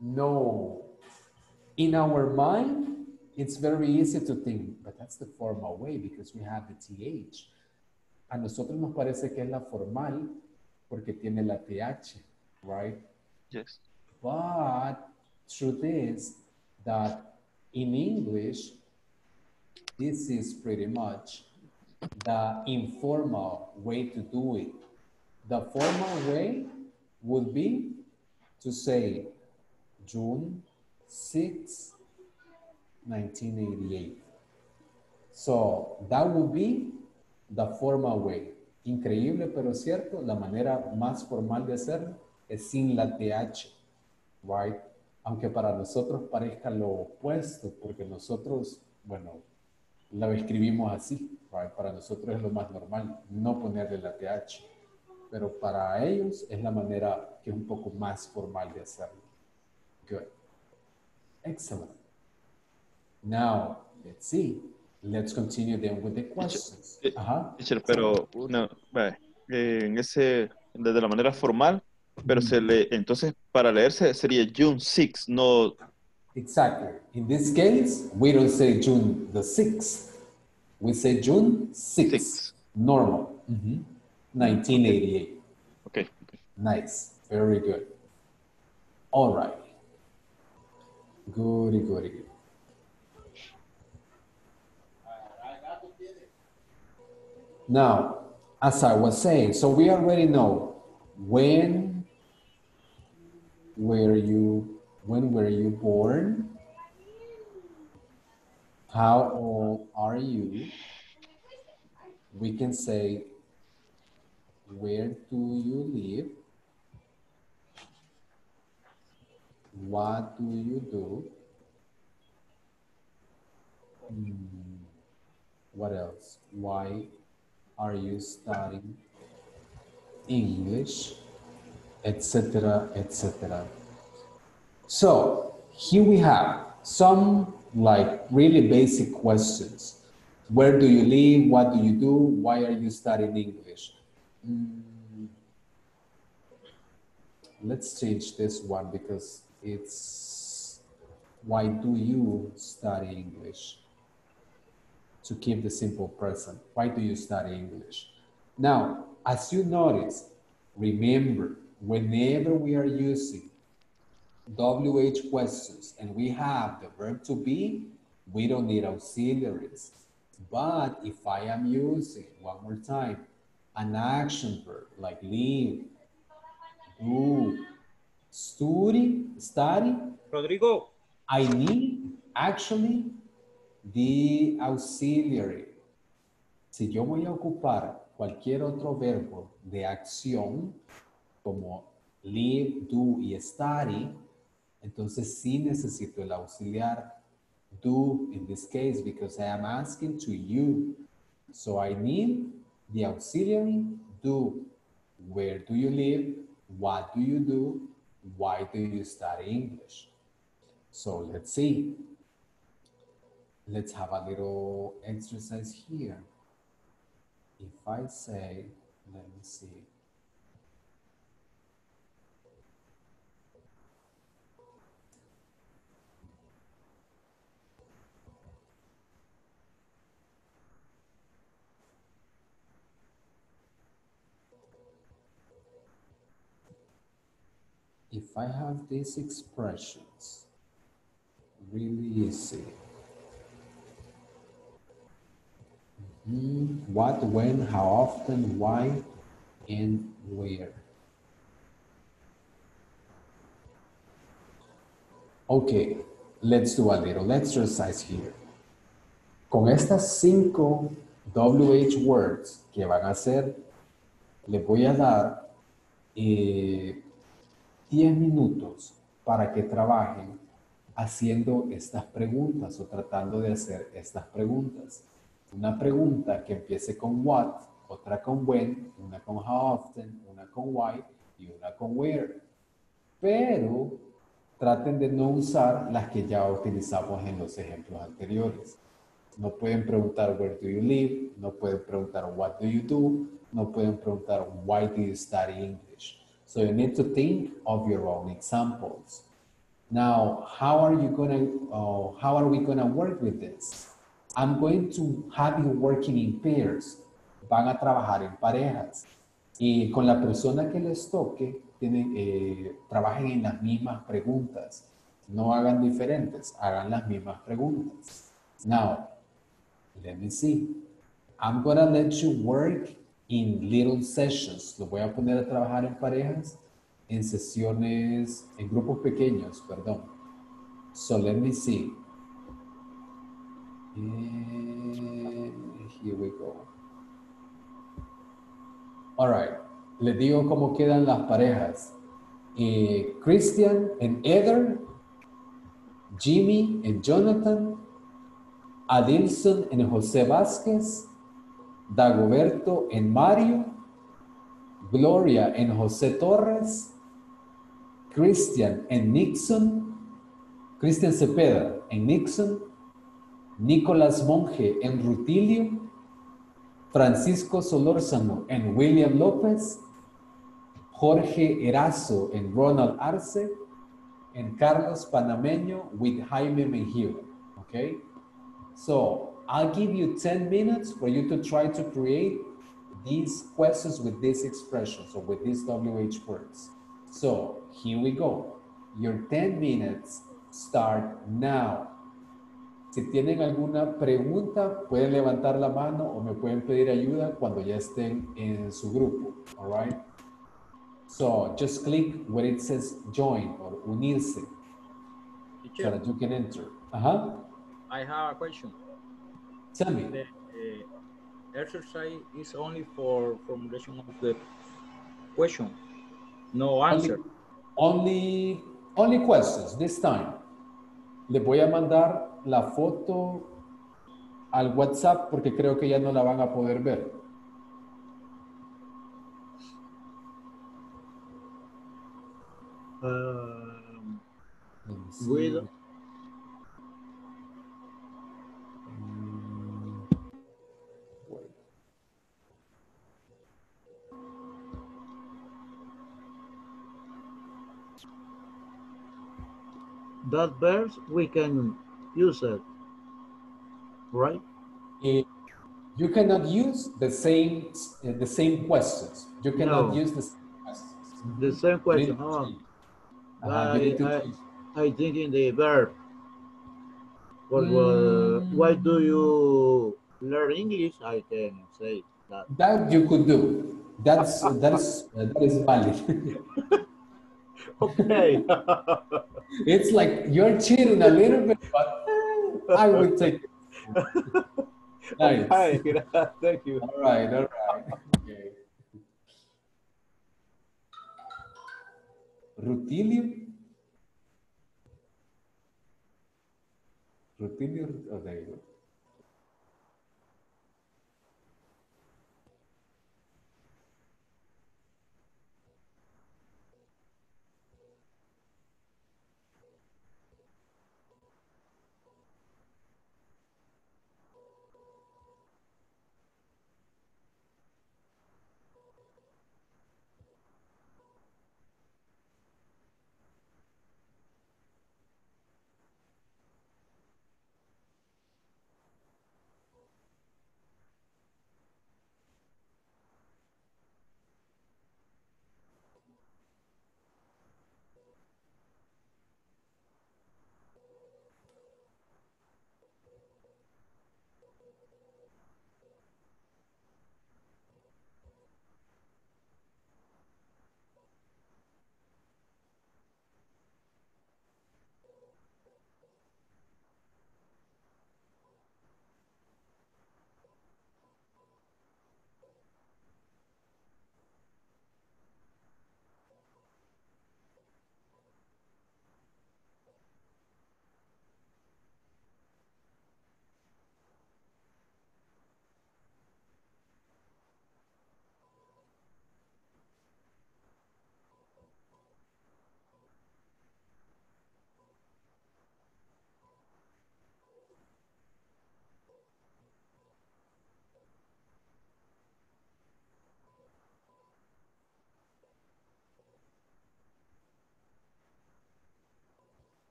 In our mind, it's very easy to think, but that's the formal way because we have the TH. A nosotros nos parece que es la formal porque tiene la TH, right? Yes. But truth is that in English, this is pretty much the informal way to do it. The formal way would be to say June 6, 1988. So that would be the formal way. Increíble, pero cierto, la manera más formal de hacerlo es sin la TH, right? Aunque para nosotros parezca lo opuesto, porque nosotros, bueno, la escribimos así, right? Para nosotros es lo más normal, no ponerle la TH. Pero para ellos es la manera que es un poco más formal de hacerlo. Good. Excellent. Now, let's see. Let's continue then with the questions. Teacher, pero desde la manera formal, pero entonces para leerse sería June 6, no. Exactly. In this case, we don't say June the 6th. We say June 6th. Normal. 1988. Okay. Nice. Very good. All right. Goody. Now, as I was saying, so we already know when were you born? How old are you? We can say, where do you live? What do you do? What else? Why are you studying English? Etc., etc. So here we have some like really basic questions. Where do you live? What do you do? Why are you studying English? Let's change this one because it's why do you study English? To keep the simple present. Why do you study English? Now, as you notice, remember, whenever we are using WH questions and we have the verb to be, we don't need auxiliaries. But if I am using, one more time, an action verb like live, do, study, Rodrigo, I need actually the auxiliary. Si yo voy a ocupar cualquier otro verbo de acción, como live, do y study, entonces sí necesito el auxiliar do in this case because I am asking to you. So I need the auxiliary do. Where do you live? What do you do? Why do you study English? So let's see. Let's have a little exercise here. If I say, let me see. If I have these expressions, really easy. What, when, how often, why, and where. Okay, let's do a little exercise here. Con estas 5 WH words que van a hacer, les voy a dar 10 minutos para que trabajen haciendo estas preguntas o tratando de hacer estas preguntas. Una pregunta que empiece con what, otra con when, una con how often, una con why y una con where. Pero traten de no usar las que ya utilizamos en los ejemplos anteriores. No pueden preguntar where do you live, no pueden preguntar what do you do, no pueden preguntar why do you study English. So you need to think of your own examples. Now, how are we gonna work with this? I'm going to have you working in pairs. Van a trabajar en parejas. Y con la persona que les toque, trabajen en las mismas preguntas. No hagan diferentes, hagan las mismas preguntas. Now, let me see. I'm gonna let you work in little sessions. Lo voy a poner a trabajar en parejas, en sesiones, en grupos pequeños, perdón. So let me see. Here we go. All right. Les digo cómo quedan las parejas. Christian and Heather, Jimmy and Jonathan, Adilson and José Vázquez, Dagoberto and Mario, Gloria and José Torres, Christian and Nixon, Christian Cepeda and Nixon, Nicolás Monge and Rutilio, Francisco Solórzano and William Lopez, Jorge Erazo and Ronald Arce, and Carlos Panameño with Jaime Mejía, okay? So I'll give you 10 minutes for you to try to create these questions with these expressions or with these WH words. So here we go. Your 10 minutes start now. Si tienen alguna pregunta, pueden levantar la mano o me pueden pedir ayuda cuando ya estén en su grupo, all right? So just click where it says join or unirse so that you can enter. I have a question. Tell me. The exercise is only for formulation of the question, no answer. Only questions this time. Les voy a mandar la foto al WhatsApp porque creo que ya no la van a poder ver. Guido. That verse we can use it, right? You cannot use the same questions. You cannot use the same questions. The same question. I think in the verb. Why do you learn English? I can say that. That you could do. That is valid. Okay. It's like you're cheating a little bit, but I would take it. Nice. Okay, thank you. All right. Okay. Rutilio? Rutilio? Oh, there you go.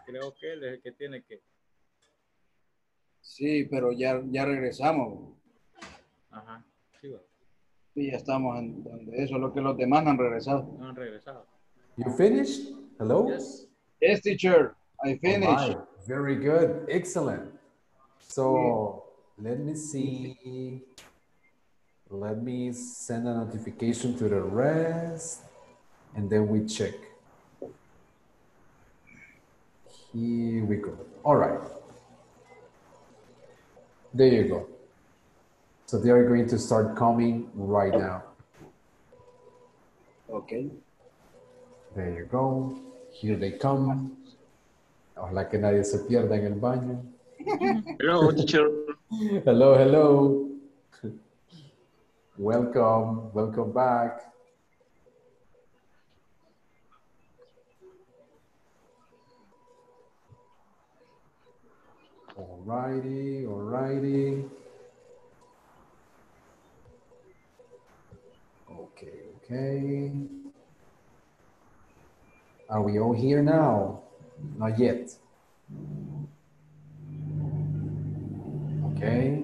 creo que él es el que tiene que. Sí, pero ya regresamos. Ajá, sí, va. Y ya estamos en donde eso es lo que los demás no han regresado. No han regresado. You finished? Hello? Yes. Yes, teacher. I All finished. right. Very good. Excellent. So let me see. Let me send a notification to the rest and then we check. Here we go. All right. There you go. So they are going to start coming right now. Okay. There you go. Here they come. Ojalá que nadie se pierda en el baño. Hello, teacher. Hello, hello. Welcome, welcome back. Alrighty, alrighty. Okay, okay. Are we all here now? Not yet. Okay.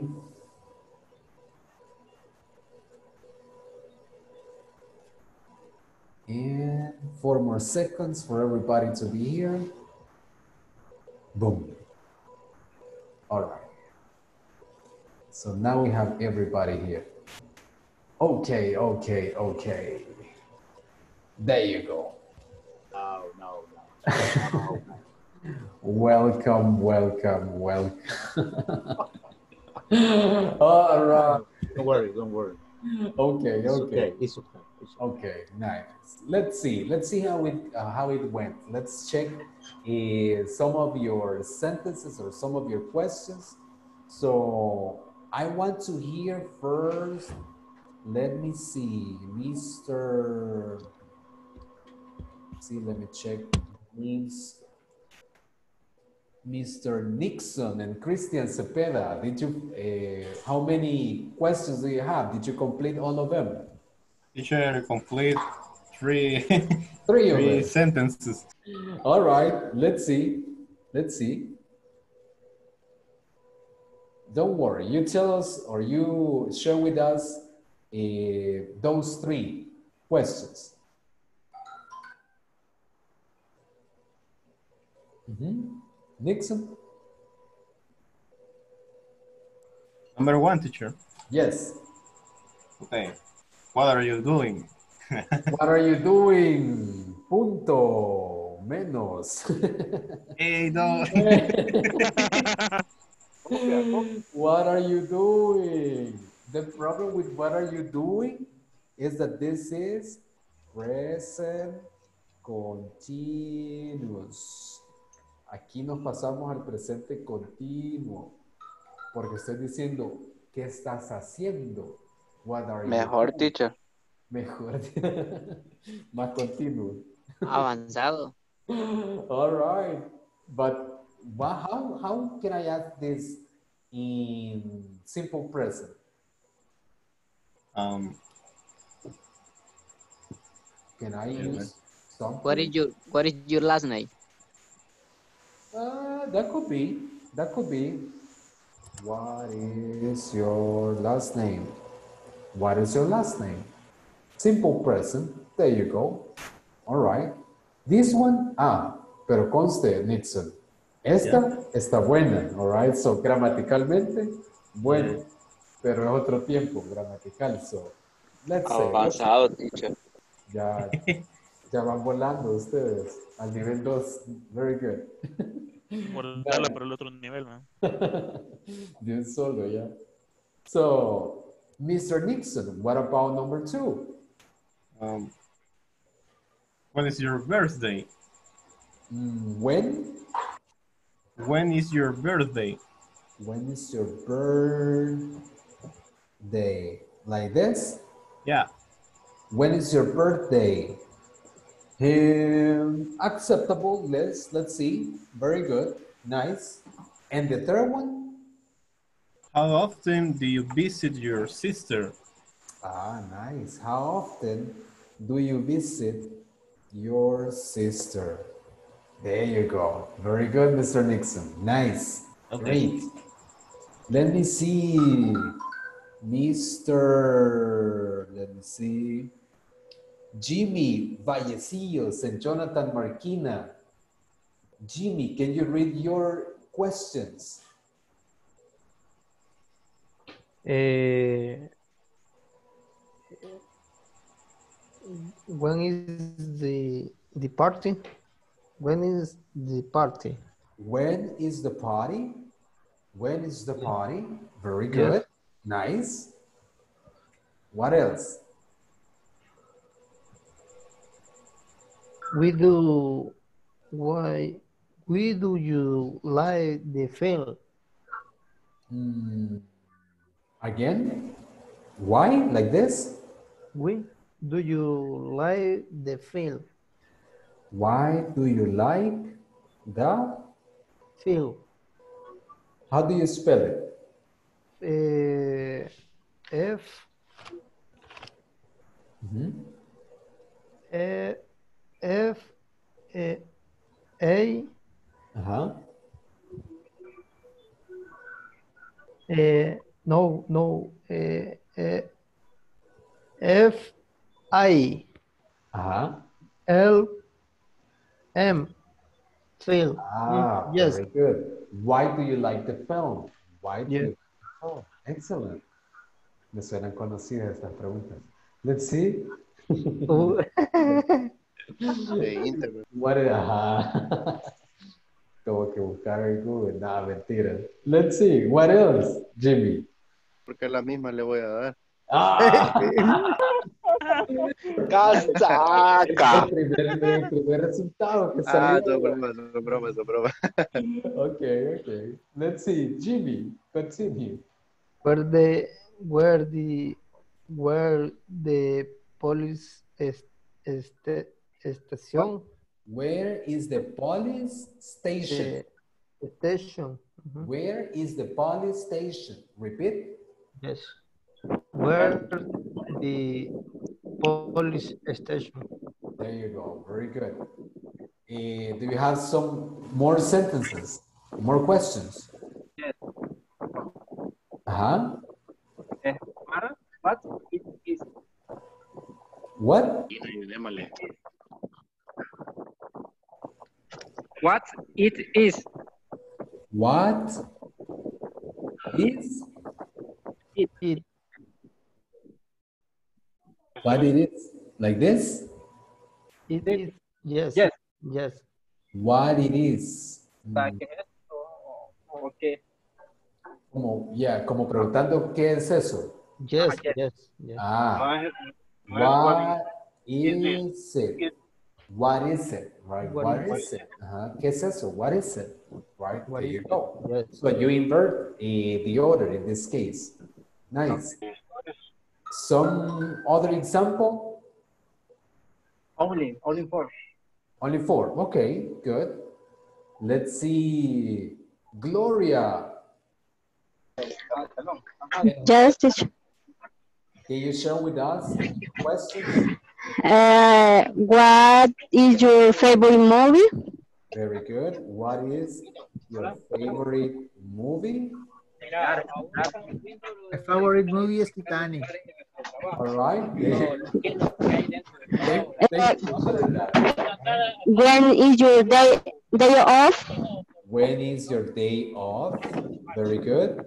And 4 more seconds for everybody to be here. Boom. All right. So now we have everybody here. Okay, okay, okay. There you go. No. Welcome, welcome, welcome. All right. Don't worry. Okay, It's okay. It's okay. Okay, nice. Let's see how it went. Let's check some of your sentences or some of your questions. So I want to hear first. Let me see, Mr. See, let me check names. Mr. Nixon and Christian Cepeda. Did you? How many questions do you have? Did you complete all of them? Teacher, complete three Three of them. sentences. All right, let's see. Let's see. Don't worry, you tell us or you share with us those 3 questions. Nixon? Number 1, teacher. Yes. Okay. What are you doing? What are you doing? Punto. Menos. Hey, no. What are you doing? The problem with what are you doing is that this is present continuous. Aquí nos pasamos al presente continuo. Porque estoy diciendo, ¿qué estás haciendo? What are you Mejor, doing? teacher. Mejor. Más continuo. Avanzado. All right. But how can I add this in simple present? Can I use something? What is your last name? That could be. That could be. What is your last name? What is your last name? Simple present. There you go. All right. This one, pero conste, Nixon. Esta está buena, all right? So, gramaticalmente, bueno. Pero es otro tiempo gramatical. So, let's say. Avanzado, teacher. Ya van volando ustedes al nivel 2. Very good. Guardarla para el otro nivel, man. De un solo, ya. So, Mr. Nixon, what about number 2? When is your birthday? When? When is your birthday? When is your birthday? Like this? Yeah. When is your birthday? Acceptable. Let's see. Very good. Nice. And the third one? How often do you visit your sister? Nice. How often do you visit your sister? There you go. Very good, Mr. Nixon. Nice. Okay. Great. Let me see. Let me see. Jimmy Vallecillos and Jonathan Marquina. Jimmy, can you read your questions? When is the party? When is the party? When is the party? When is the party? Very good. Yes. Nice. What else? We do you like the film? Again? Why? Like this? Do you like the film? Why do you like the Film. How do you spell it? F F A no F I L M film. Yes. Very good. Why do you like the film? Why do you like the film? Excellent. Me suenan conocidas estas preguntas. Let's see. What is, Tengo que buscar en Google. Nada, mentira. Let's see. What else, Jimmy? Porque la misma le voy a dar. ¡Casaca! El primer resultado que salió. Son bromas. Okay. Let's see. Jimmy, continue. Where the police station? Where is the police station? Station. Where is the police station? Repeat. Yes. Where the police station? There you go. Very good. Do you have some more sentences? More questions? Yes. What? It is. What? What it is. What is? It. What it is? Like this? It is. Yes. Yes. Yes. What it is. Okay. Como preguntando qué es eso. Yes. Yes. What is it? What is it? Right? What is it? ¿Qué es eso? What is it? Right? There you go. Yes. So you invert the order in this case. Nice. Some other example? Only four. Only four. Okay, good. Let's see. Gloria. Yes, teacher. Can you share with us questions? What is your favorite movie? Very good. What is your favorite movie? My favorite movie is Titanic. All right. When is your day off? When is your day off? Very good.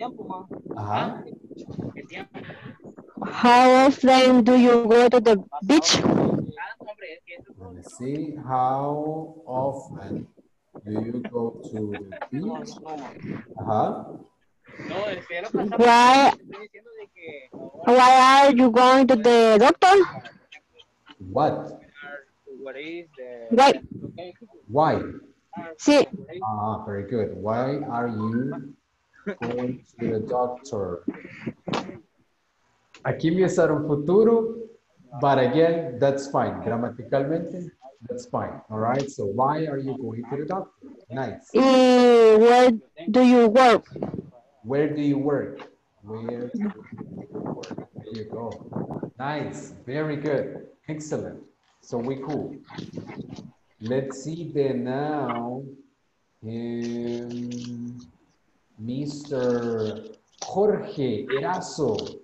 How often do you go to the beach? Let me see. How often do you go to the beach? Why are you going to the doctor? What? What is the... Why? Sí. Very good. Why are you going to the doctor? Aquí me usaron futuro, but again, that's fine. Gramaticalmente, that's fine. All right. So why are you going to the doctor? Nice. Where do you work? Where do you work? Where do you work? There you go. Nice. Very good. Excellent. So we cool. Let's see then now. Mr. Jorge Erazo.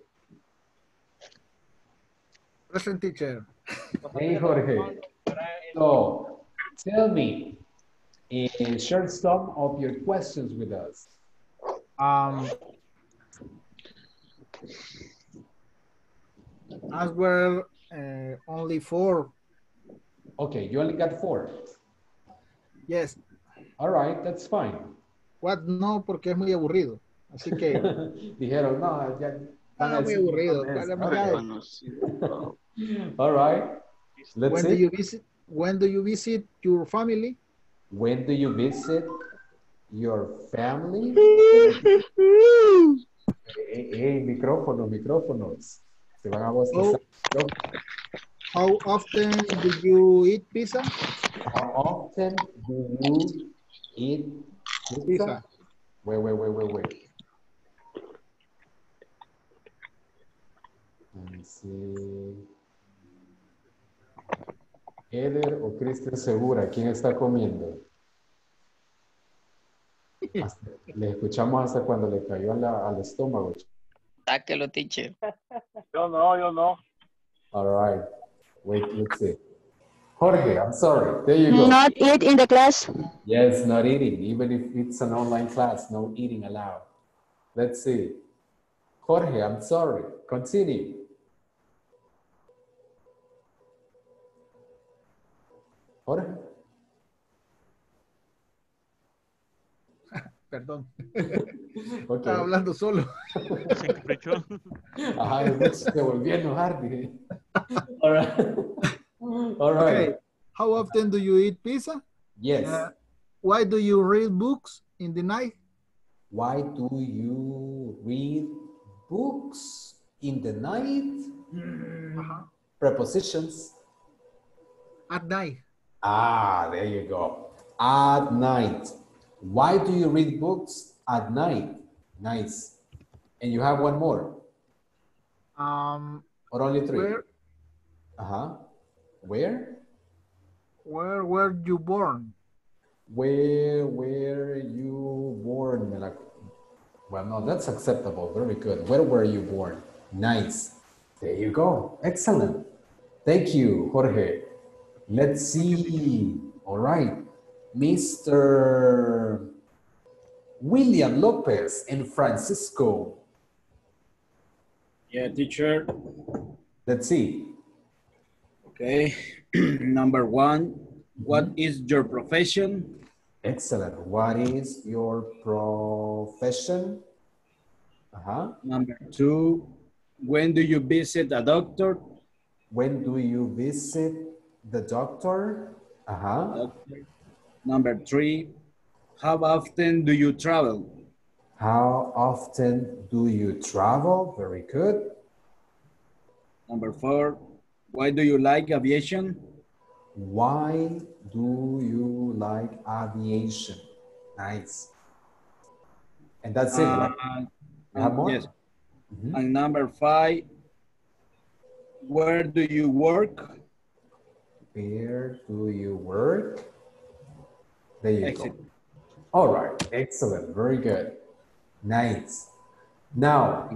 Present, teacher. Hey, Jorge. So, tell me, share some of your questions with us. As well, only 4. Okay, you only got 4. Yes. All right, that's fine. What no, porque es muy aburrido. Así que. Dijeron, no, ya. Muy aburrido. All right. Let's see. When do you visit your family? When do you visit your family? Micrófonos. Se van a bostezar. How often do you eat pizza? How often do you eat pizza? Wait. Let me see. Eder o Cristian Segura, ¿quién está comiendo? Le escuchamos hasta cuando le cayó al estómago. Sáquelo, teacher. Yo no. All right. Wait, let's see. Jorge, I'm sorry. There you go. Not eat in the class. Yes, not eating. Even if it's an online class, no eating allowed. Let's see. Jorge, I'm sorry. Continue. Jorge. Perdón. Okay. Estaba hablando solo. Se encaprichó. Ajá, después se volvió a enojar. Dije. All right. All right. Okay. How often do you eat pizza? Yes. Why do you read books in the night? Why do you read books in the night? Prepositions. At night. Ah, there you go. At night. Why do you read books at night? Nice. And you have one more? Or only 3? Where? Where? Where were you born? Where were you born? Well, no, that's acceptable. Very good. Where were you born? Nice. There you go. Excellent. Thank you, Jorge. Let's see. All right. Mr. William Lopez and Francisco. Yeah, teacher. Let's see. Okay. Number 1, what is your profession? Excellent. What is your profession? Number 2, when do you visit a doctor? When do you visit the doctor? Number 3, how often do you travel? How often do you travel? Very good. Number 4, why do you like aviation? Why do you like aviation? Nice. And that's it. You have more? Yes. And number 5, where do you work? Where do you work? There you go. All right. Excellent. Very good. Nice. Now,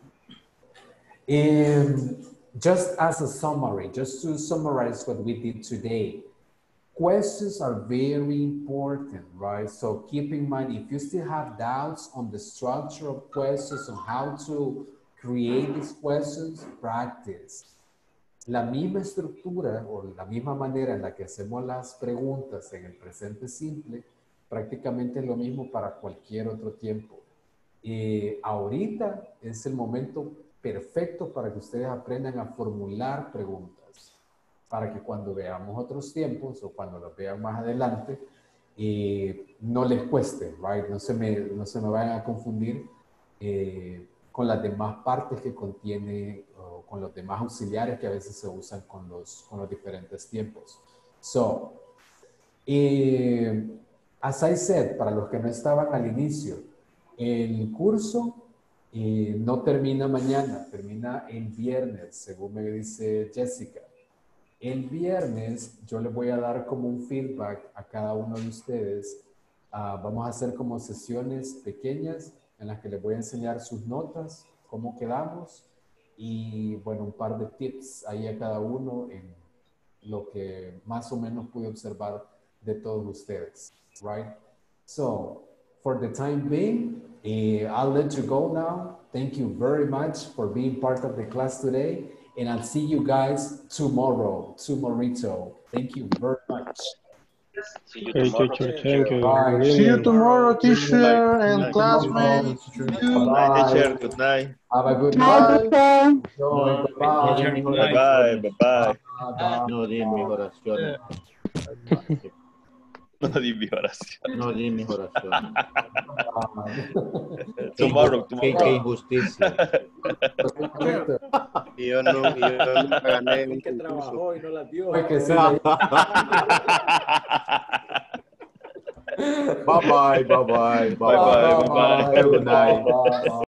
just as a summary, just to summarize what we did today, questions are very important, right? So keep in mind, if you still have doubts on the structure of questions, on how to create these questions, practice. La misma estructura o la misma manera en la que hacemos las preguntas en el presente simple, prácticamente es lo mismo para cualquier otro tiempo. Ahorita es el momento perfecto para que ustedes aprendan a formular preguntas, para que cuando veamos otros tiempos o cuando los vean más adelante, no les cueste, right? No se me vayan a confundir con las demás partes que contiene, o con los demás auxiliares que a veces se usan con los diferentes tiempos. So, as I said, para los que no estaban al inicio, el curso no termina mañana, termina el viernes, según me dice Jessica. El viernes yo les voy a dar como un feedback a cada uno de ustedes. Vamos a hacer como sesiones pequeñas en las que les voy a enseñar sus notas, cómo quedamos y bueno, un par de tips ahí a cada uno en lo que más o menos pude observar de todos ustedes, right? So, for the time being, I'll let you go now. Thank you very much for being part of the class today. And I'll see you guys tomorrow. Thank you very much. See you Hey, tomorrow. teacher, thank you. Bye. Good See you evening. tomorrow, teacher Good and night. classmates. Good night, teacher. Good night. Have a good Bye, night. teacher. Enjoy. Bye. Bye-bye. Bye-bye. No di mis oraciones. No di mi oración. No di mis oraciones. Tomorrow. Qué injusticia. Y yo nunca gané El un que concurso. trabajó y no las dio. Fue que sí. Bye bye. Bye-bye. Good night.